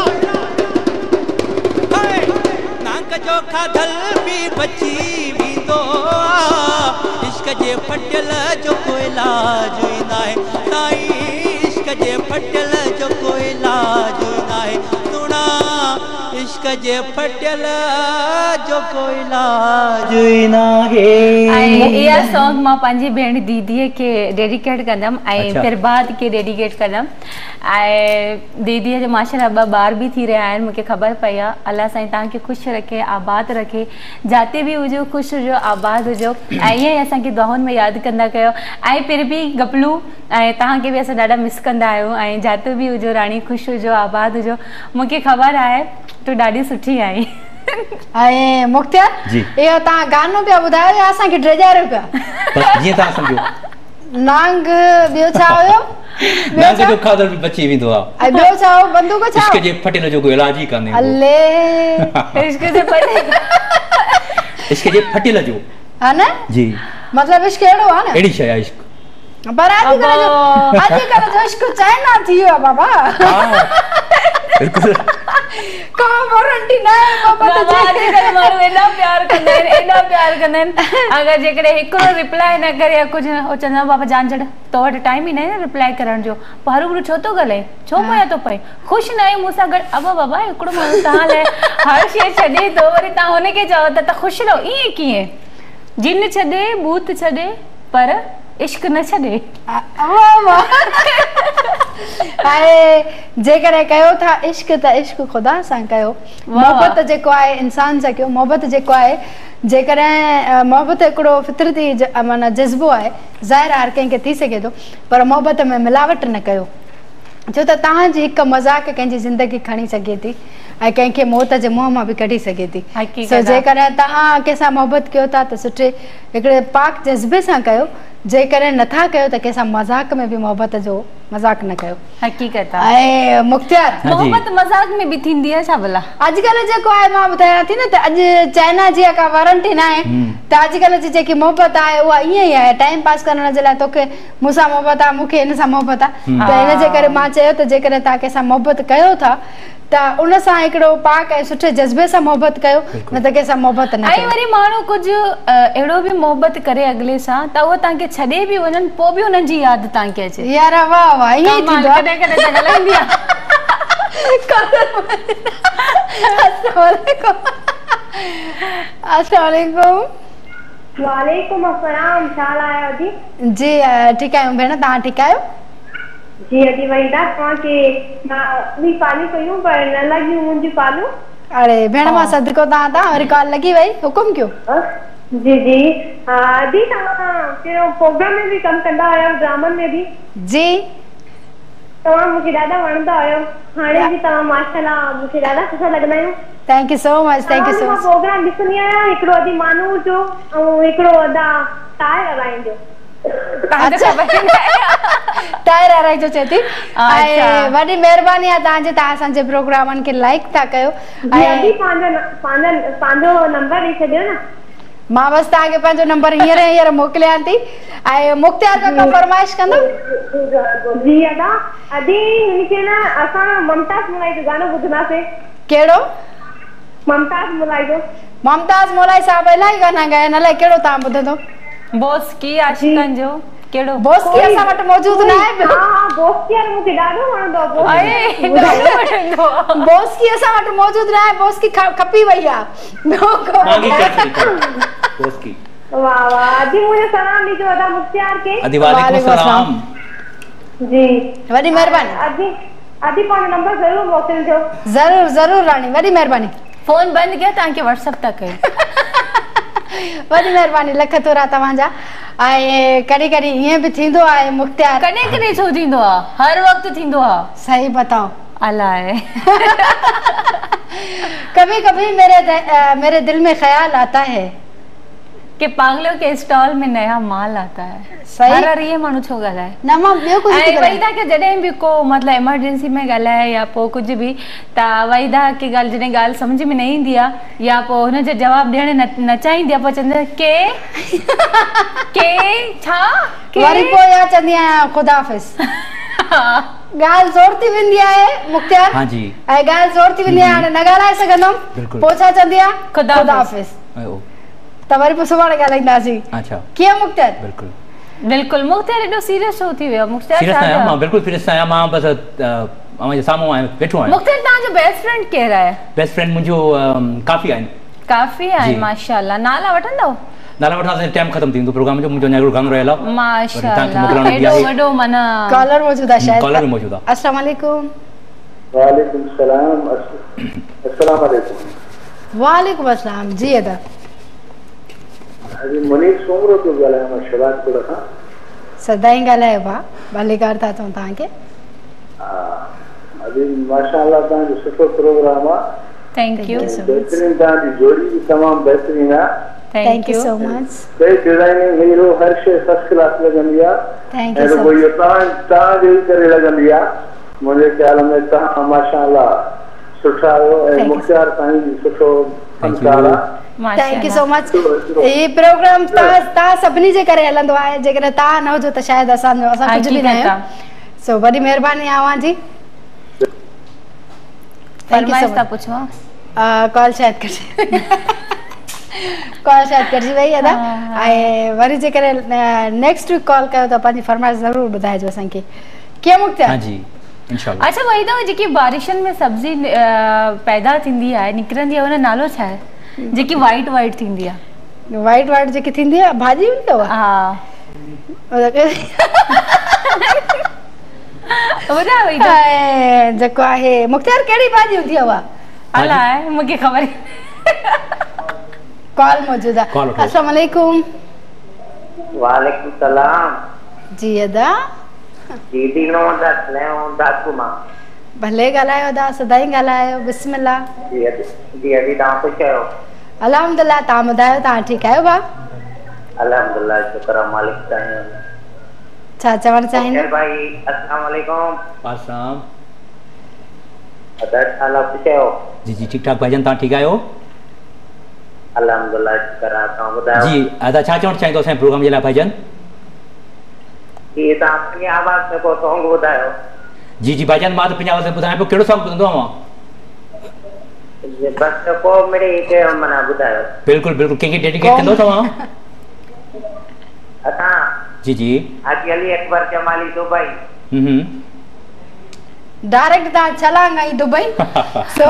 नाग जो खाधल भी बची विंदो इश्क जे फटियल जो कोई इलाज न आहे साईं इश्क जे फटियल जो कोई इलाज न आहे सुणा इश्क जे फटियल जो कोई इलाज न आहे ऐं इहा सॉन्ग मां पंहिंजी भेण दीदीअ खे डेडिकेट कंदमि ऐं फिरबाद खे डेडिकेट कंदमि ऐं दीदीअ जो माशाल्लाह 2 ॿार बि थी रहिया आहिनि मूंखे ख़बर पई आहे अलाह साईं तव्हांखे ख़ुशि रखे आबाद रखे जाते बि हुजो ख़ुशि हुजो आबाद हुजो ऐं ईअं ई असांखे दुआउनि में यादि कंदा कयो ऐं फिर बि गपलू ऐं तव्हांखे बि असां ॾाढा मिस कंदा आहियूं ऐं जाते बि हुजो राणी ख़ुशि हुजो आबाद हुजो मूंखे ख़बर आहे तूं ॾाढी सुठी आई ऐं मुख़्तियार जी इहो तव्हां गानो पिया ॿुधायो या असांखे ड्रेजारियो पिया जीअं तव्हां सम्झो नांग ॿियो छा हुयो नांग जो खाधल भी बची विंदो आहे ऐं ॿियो छा हो बंदूक छा इश्क जे फटियल जो कोई इलाज ई कान्हे अल्ले इश्क जे फटियल इश्क जे फटियल जो हा न जी मतलब इश्क अहिड़ो आहे न अहिड़ी शइ आहे इश्क पर अॼुकल्ह जो इश्क चाइना थी वियो आहे बाबा बिल्कुलु का वारंटी न आहे मोहब्बत जी माण्हू एॾा प्यार कंदा आहिनि अगरि जेकॾहिं हिकिड़ो रिप्लाई न करे या कुझु हो चवंदा बाबा जान छॾ तो वटि टाइम ई न आहे न रिप्लाई करण जो पोइ हरू छो थो ॻाल्हाए छो पिया थो पए ख़ुशि न आहे मूंसां गॾु अब बाबा हिकिड़ो माण्हू तव्हां लाइ हर शइ छॾे थो वरी तव्हां हुनखे चओ त ख़ुशि रहो ईअं कीअं जिन छॾे बूत छॾे पर इश्क न छॾे जेकॾहिं कयो था इश्क त इश्क ख़ुदा सां कयो मोहबत जेको आहे इंसान सां कयो मोहबत जेको आहे जेकॾहिं मोहबत हिकिड़ो फितरती माना जज़्बो आहे, ज़ाहिर हर कंहिंखे थी सघे थो, पर मोहबत में मिलावट न कयो, छो त तव्हांजी हिकु मज़ाक कंहिंजी ज़िंदगी खणी सघे थी ऐं कंहिंखे मौत जे मुंहं मां बि कढी सघे थी। सो जेकॾहिं तव्हां कंहिंसां मोहबत कयो था त सुठे हिकिड़े पाक जज़्बे सां कयो, जेकॾहिं नथा कयो त कंहिंसां मज़ाक में बि मोहबत जो मज़ाक न कयो। हक़ीक़त ऐं मुख्तियार मोहबत मज़ाक में बि थींदी आहे छा भला? अॼुकल्ह जेको आहे मां ॿुधायां थी न त अॼु चाइना जी का वारंटी न आहे, त अॼुकल्ह जी जेकी मोहबत आहे उहा ईअं ई आहे, टाइम पास करण जे लाइ तोखे मूंसां मोहबत आहे, मूंखे हिन सां मोहबत आहे, त हिन जे करे मां चयो त जेकॾहिं तव्हां कंहिंसां मोहबत कयो था त उन सां हिकिड़ो पाक ऐं सुठे जज़्बे सां मोहबत कयो, न त कंहिंसां मोहबत न कयो। ऐं वरी माण्हू कुझु अहिड़ो बि मोहबत करे अॻिले सां त उहो तव्हांखे छॾे बि वञनि, पोइ बि उन्हनि जी यादि तव्हांखे अचे। यार वाह वाह, ईअं ई थींदो आहे। कॾहिं कॾहिं त ॻाल्हाईंदी आहे। अस्सलाम वालेकुम। वालेकुम अस्सलाम, छा हाल आहे अजी? जी ठीकु आहियूं भेण, तव्हां ठीकु आहियो? जी अजी वहीदा, तव्हांखे मां ॿी पाली कयूं पर न लॻियूं मुंहिंजी पालियूं। अरे भेण मां सदको तव्हां तां वरी कॉल लॻी वई, हुकुम कयो। जी जी अजी तव्हां कहिड़ो प्रोग्राम में बि कमु कंदा आहियो, ड्रामनि में बि? जी तव्हां मूंखे ॾाढा वणंदा आहियो, हाणे बि तव्हां माशाल्लाह मूंखे ॾाढा सुठा लॻंदा आहियो। Thank you so much, thank you so much. Programme ॾिसंदी आहियां, हिकिड़ो अदी मानू जो ऐं हिकिड़ो अदा टायर हलाइण जो। टायर हराई जो चए थी। ऐं वॾी महिरबानी आहे तव्हांजी, तव्हां असांजे प्रोग्रामनि खे लाइक था कयो। ऐं पंहिंजो नंबर ॾेई छॾियो न। मां बसि तव्हांखे पंहिंजो नंबर हींअर मोकिलियां थी। ऐं मुख्तियार काका फरमाइश कंदो? जी अदा अदी हिनखे न असां ममताज मुलाई जो गानो ॿुधंदासीं। कहिड़ो? ममताज मुलाई जो। ममताज मुलाई साहब इलाही गाना ॻाया आहिनि, अलाए कहिड़ो तव्हां ॿुधंदो? बोस की आशिकन जो केड़ो? बोस की असां वटि मौजूद न आहे। हां बोस की मूंखे ॾाढो वणंदो आहे। बोस की असां वटि मौजूद न आहे, बोस की खपी वई आहे। बोस की वाह वाह, अजी मुझे सलाम दीजो अदा मुख्तियार के। अदी वालेकुम सलाम। जी वॾी महिरबानी। अदी पंहिंजो नंबर ज़रूर मोकिलिजो। ज़रूर ज़रूर रानी, वॾी महिरबानी। फोन बंद किया तव्हांखे व्हाट्सएप था कयो। वॾी महिरबानी, लख थोरा तव्हांजा। ऐं कॾहिं कॾहिं ईअं बि थींदो आहे मुख्तियार। कॾहिं कॾहिं छो थींदो आहे? हर वक़्तु थींदो आहे। सही बताओ। अलाए कभी कभी मेरे दिल में ख्याल आता है कि पागलों के स्टॉल में नया माल आता है। सही हर ये माण्हू छो ॻाल्हाए न, मां ॿियो कुझु ऐं वहीदा खे जॾहिं बि को मतिलबु इमरजेंसी में ॻाल्हाए या पोइ कुझु बि त वहीदा खे जॾहिं ॻाल्हि सम्झ में न ईंदी आहे या पोइ हुनजो जवाबु ॾियणु न चाहींदी आहे, पोइ चवंदी के छा वरी पोइ या चवंदी आहियां ख़ुदा हाफ़िज़। ॻाल्हि ज़ोर थी वेंदी आहे मुख्तियार। हां जी। ऐं ॻाल्हि ज़ोर थी वेंदी आहे, हाणे न ॻाल्हाए सघंदमि, पोइ छा चवंदी आहे ख़ुदा हाफ़िज़। त वरी पोइ सुभाणे ॻाल्हाईंदासीं। अच्छा कीअं मुख्तियार? बिल्कुलु बिल्कुलु। मुख्तियार एॾो सीरियस छो थी वियो? मुख्तियार सीरियस आहियां मां, बिल्कुलु सीरियस आहियां मां, बसि जे साम्हूं आहियां, वेठो आहियां। मुख्तियार तव्हांजो बेस्ट फ्रेंड केरु आहे? बेस्ट फ्रेंड मुंहिंजो काफ़ी आहिनि। काफ़ी आहिनि माशाल्लाह। नाला वठंदव? नाला वठंदासीं, टाइम ख़तम थींदो प्रोग्राम जो। मुंहिंजो हिकिड़ो गानो रहियल आहे माशाल्लाह। एॾो वॾो माना कॉलर मौजूद आहे शायद। कॉलर भी मौजूद आहे। अस्सलाम वालेकुम। वालेकुम सलाम। अस्सलाम वालेकुम। वालेकुम अस्सलाम। जी अदा अजी मनीष सोमरो जो ॻाल्हायां मां शहबाजपुर खां। सदाई ॻाल्हायो भाउ, भले कर था चऊं तव्हांखे। अजी माशाल्लाह तव्हांजो सुठो प्रोग्राम आहे। Thank you. बेहतरीन, तव्हांजी जोड़ी भी तमामु बहितरीन आहे। Thank you so much. Designing hero हर शइ फर्स्ट क्लास लॻंदी आहे। Thank you so much. इहो तव्हांजे ई करे लॻंदी आहे। मुंहिंजे ख्याल में तव्हां माशाल्लाह सुठा आहियो ऐं मुख्तियार साईं भी सुठो फनकार आहे। Thank you so much. ये प्रोग्राम तव्हां सभिनी जे करे हलंदो आहे, जेकॾहिं तव्हां न हुजो त शायदि असां कुझु बि न आहियूं। सो वॾी महिरबानी आवां जी। Thank you so much. Call शायद कटिजी वई अदा। ऐं वरी जेकॾहिं नेक्स्ट वीक कॉल कयो त पंहिंजी फरमाइश ज़रूरु ॿुधाइजो असांखे। कीअं मुख्तियार? हां जी इंशाल्लाह। अच्छा वहीदा, जेकी बारिशनि में सब्जी पैदा थींदी आहे, निकिरंदी आहे, हुन नालो छा आहे? जेकी वाइट वाइट थींदी आहे। वाइट वाइट जेकी थींदी आहे भाॼी हूंदी आहे। हा ॿुधायो वहीदा। जेको आहे मुख्तियार कहिड़ी भाॼी हूंदी आहे उहा? अलाए, मूंखे ख़बर कॉल मौजूद है। कॉल वठो। अस्सलाम वालेकुम। वालेकुम सलाम। जी अदा दीदी नो दाकू मां भले ॻाल्हायो अदा, सदाई ॻाल्हायो। बिस्मिल्लाह। जी अभी तव्हां ख़ुशि आहियो? अल्हम्दुलिल्लाह। तव्हां ॿुधायो, तव्हां ठीकु आहियो भाउ? अल्हम्दुलिल्लाह, शुक्र आहे मालिक ताईं। छा चवणु चाहींदा? भाई अस्सलाम वालेकुम। पासाम अदर साला ख़ुशि आहियो? जी जी ठीक ठाक भाईजान, तव्हां ठीकु आहियो? अल्हम्दुलिल्लाह, शुक्र आहे। तव्हां ॿुधायो? जी अदा छा चवणु चाहींदो असांजे प्रोग्राम जे लाइ भाईजान? जी तव्हां पंहिंजी आवाज़ में को सॉन्ग ॿुधायो। जी जी भाईजान, मां त पंहिंजी आवाज़ में ॿुधायां पियो। कहिड़ो सॉन्ग ॿुधंदो आहियां? बस को मिड़े के मना ॿुधायो। बिल्कुलु बिल्कुलु। कंहिंखे डेडिकेट कंदो तव्हां? असां जी जी हाजी अली अकबर जमाली दुबई। डायरेक्ट तव्हां छलांग आई दुबई। सो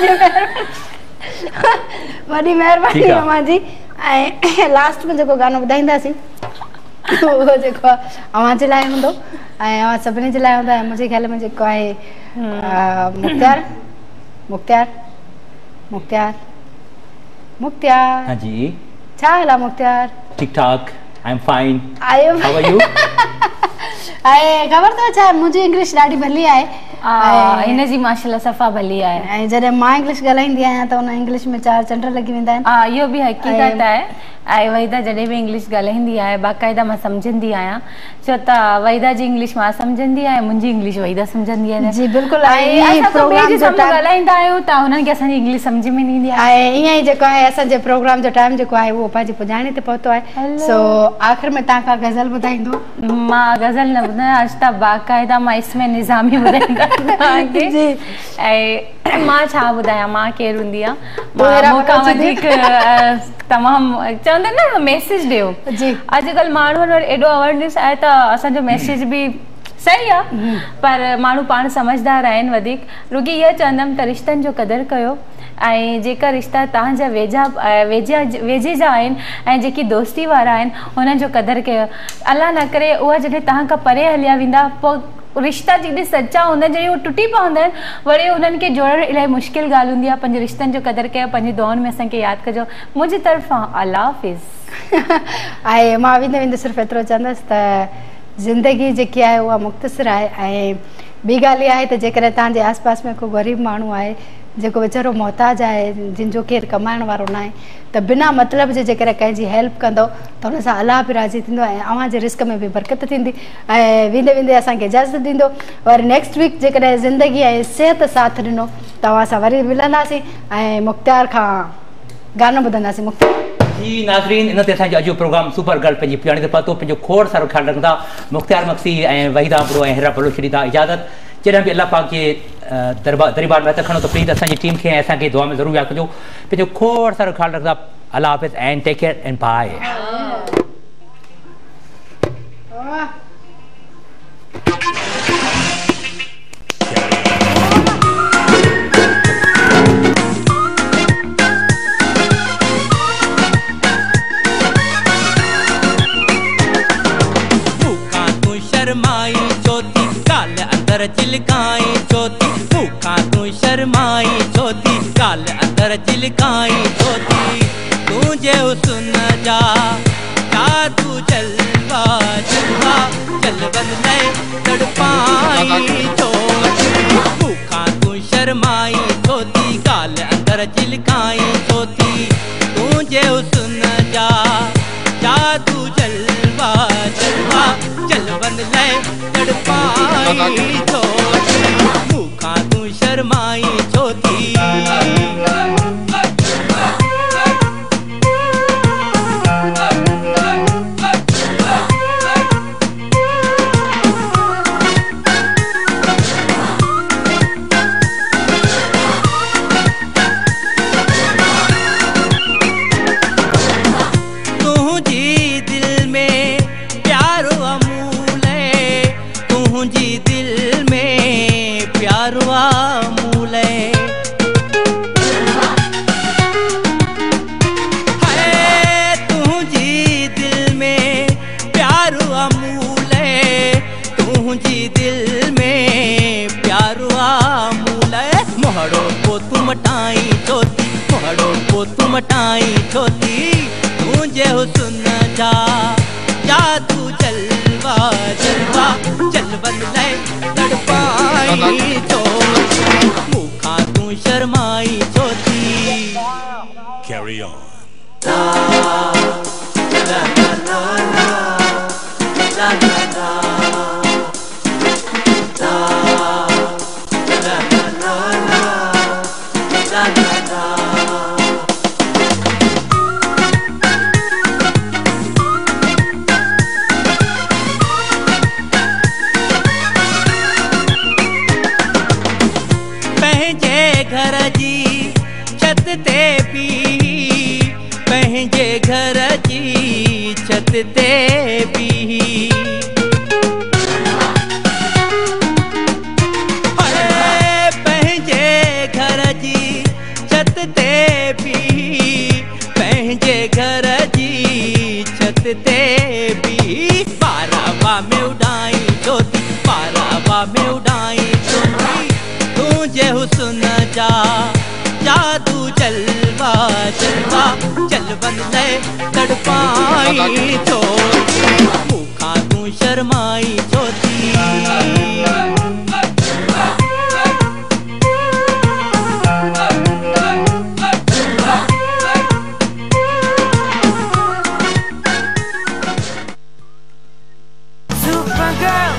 वॾी महिरबानी ठीकु आहे। अम्मा जी। ऐं लास्ट में जेको गानो ॿुधाईंदासीं उहो जेको आहे अव्हां जे लाइ हूंदो ऐं अव्हां सभिनी जे लाइ हूंदो। ऐं मुंहिंजे ख़्याल में जेको आहे मुख्तियार मुख्तियार मुख्तियार मुख्तियार। हाँ जी छा हाल आहे मुख्तियार? ठीक ठाक। I am fine. आयो हाउ आर यू? ऐं ख़बर अथव छा, मुंहिंजी इंग्लिश ॾाढी भली आहे। हिन जी माशाल्लाह सफ़ा भली आहे। ऐं जॾहिं मां इंग्लिश ॻाल्हाईंदी आहियां त उन इंग्लिश में 4 चंड लॻी वेंदा आहिनि। इहो बि हक़ीक़त आहे। ऐं वहीदा जॾहिं बि इंग्लिश ॻाल्हाईंदी आहे बाक़ाइदा मां सम्झंदी आहियां, छो त वहीदा जी इंग्लिश मां सम्झंदी आहियां, मुंहिंजी इंग्लिश वहीदा सम्झंदी आहे। जी बिल्कुलु। ॻाल्हाईंदा आहियूं त हुननि खे असांजी इंग्लिश सम्झ में न ईंदी आहे। ऐं ईअं ई जेको आहे असांजे प्रोग्राम जो टाइम जेको आहे उहो पंहिंजी पुॼाणी ते पहुतो आहे। सो आख़िर में तव्हां का गज़ल ॿुधाईंदो? मां गज़ल न ॿुधायां, आज त बाक़ाइदा मां इसमें निज़ामी ॿुधाईंदा। ऐं मां छा ॿुधायां, मां केरु हूंदी आहे तमामु चवंदा आहिनि न मैसेज ॾियो। अॼुकल्ह माण्हुनि वटि एॾो अवेयरनेस आहे त असांजो मैसेज बि सही आहे, पर माण्हू पाण सम्झदार आहिनि वधीक। रुॻी इहा चवंदमि त रिश्तनि जो क़दुरु कयो ऐं जेका रिश्ता तव्हांजा वेझे जा आहिनि ऐं जेकी दोस्ती वारा आहिनि हुननि जो क़दुरु कयो। अलाह न करे उहा जॾहिं तव्हां खां परे हलिया वेंदा पोइ रिश्ता जेॾे सचा हूंदा आहिनि, जॾहिं उहे टुटी पवंदा आहिनि, वरी उन्हनि खे जोड़णु इलाही मुश्किल ॻाल्हि हूंदी आहे। पंहिंजे रिश्तनि जो क़दुरु कयो, पंहिंजी दुआउनि में असांखे यादि कजो। मुंहिंजी तरफ़ां अल्लाह हाफ़िज़। ऐं मां वेंदे वेंदे सिर्फ़ु एतिरो चवंदसि त ज़िंदगी जेकी आहे उहा मुख़्तसिर आहे। ऐं ॿी ॻाल्हि इहा आहे त जेकॾहिं तव्हांजे आस पास में को ग़रीब माण्हू आहे जेको वीचारो मोहताज आहे, जिनजो केरु कमाइण वारो न आहे, त बिना मतिलब जे जेकॾहिं कंहिंजी हेल्प कंदो त हुन सां अलाह बि राज़ी थींदो ऐं अव्हांजे रिस्क में बि बरकत थींदी। ऐं वेंदे वेंदे असांखे इजाज़त ॾींदो। वरी नेक्स्ट वीक जेकॾहिं ज़िंदगी ऐं सिहत साथ ॾिनो त अव्हां सां वरी मिलंदासीं ऐं मुख्तियार खां गानो ॿुधंदासीं। मुख्तियार जी नाज़रीन, इन ते असांजो अॼु प्रोग्राम सुपर गर्ल पंहिंजी पुॼाणी ते पहुतो। पंहिंजो खोड़ सारो ख़्यालु रखंदा मुख्तियार मक्सी ऐं वहीदा अबरो ऐं हिरा भलो छॾी था इजाज़त। जॾहिं बि अल्लाह पाक जे दरबार में हथ खणो त प्लीज़ असांजी टीम खे ऐं असांखे दुआ में ज़रूरु यादि कजो। पंहिंजो खोड़ सारो ख़्यालु रखंदा। अल्लाह हाफ़िज़ and take care and bye. चिलकाई चोती भूखा तू शर्माई चोती काल अंदर चिलकाई चोती तुझे सुन जा तू चलवा चलवा चलवन ले तड़पाई चोती भूखा तू शर्माई चोती काल अंदर चिलकाई चोती तुझे सुन जा तू चलवा चलवा चलवन ले तड़पाई भूखा तू शर्माई चोती। तुझी दिल में प्यारो अमूल है, तुझी दिल में छोती तुझे हुस्न जा जादू जलवा जलवा जलवन ले तड़पाई छोती मुखा तू शर्माई छोती Carry on. पंहिंजे घर जी छत ते भी पंहिंजे घर जी छत ते भी पंहिंजे घर जी छत ते भी पंहिंजे घर जी छत ते भी पारावा में उड़ाई छोती पारावा में उड़ाई छोती तुझे हुस्न जा जादू जलवा जलवा जलवन ले तड़पाई छोती मुखा तू शर्माई छोती Supergirl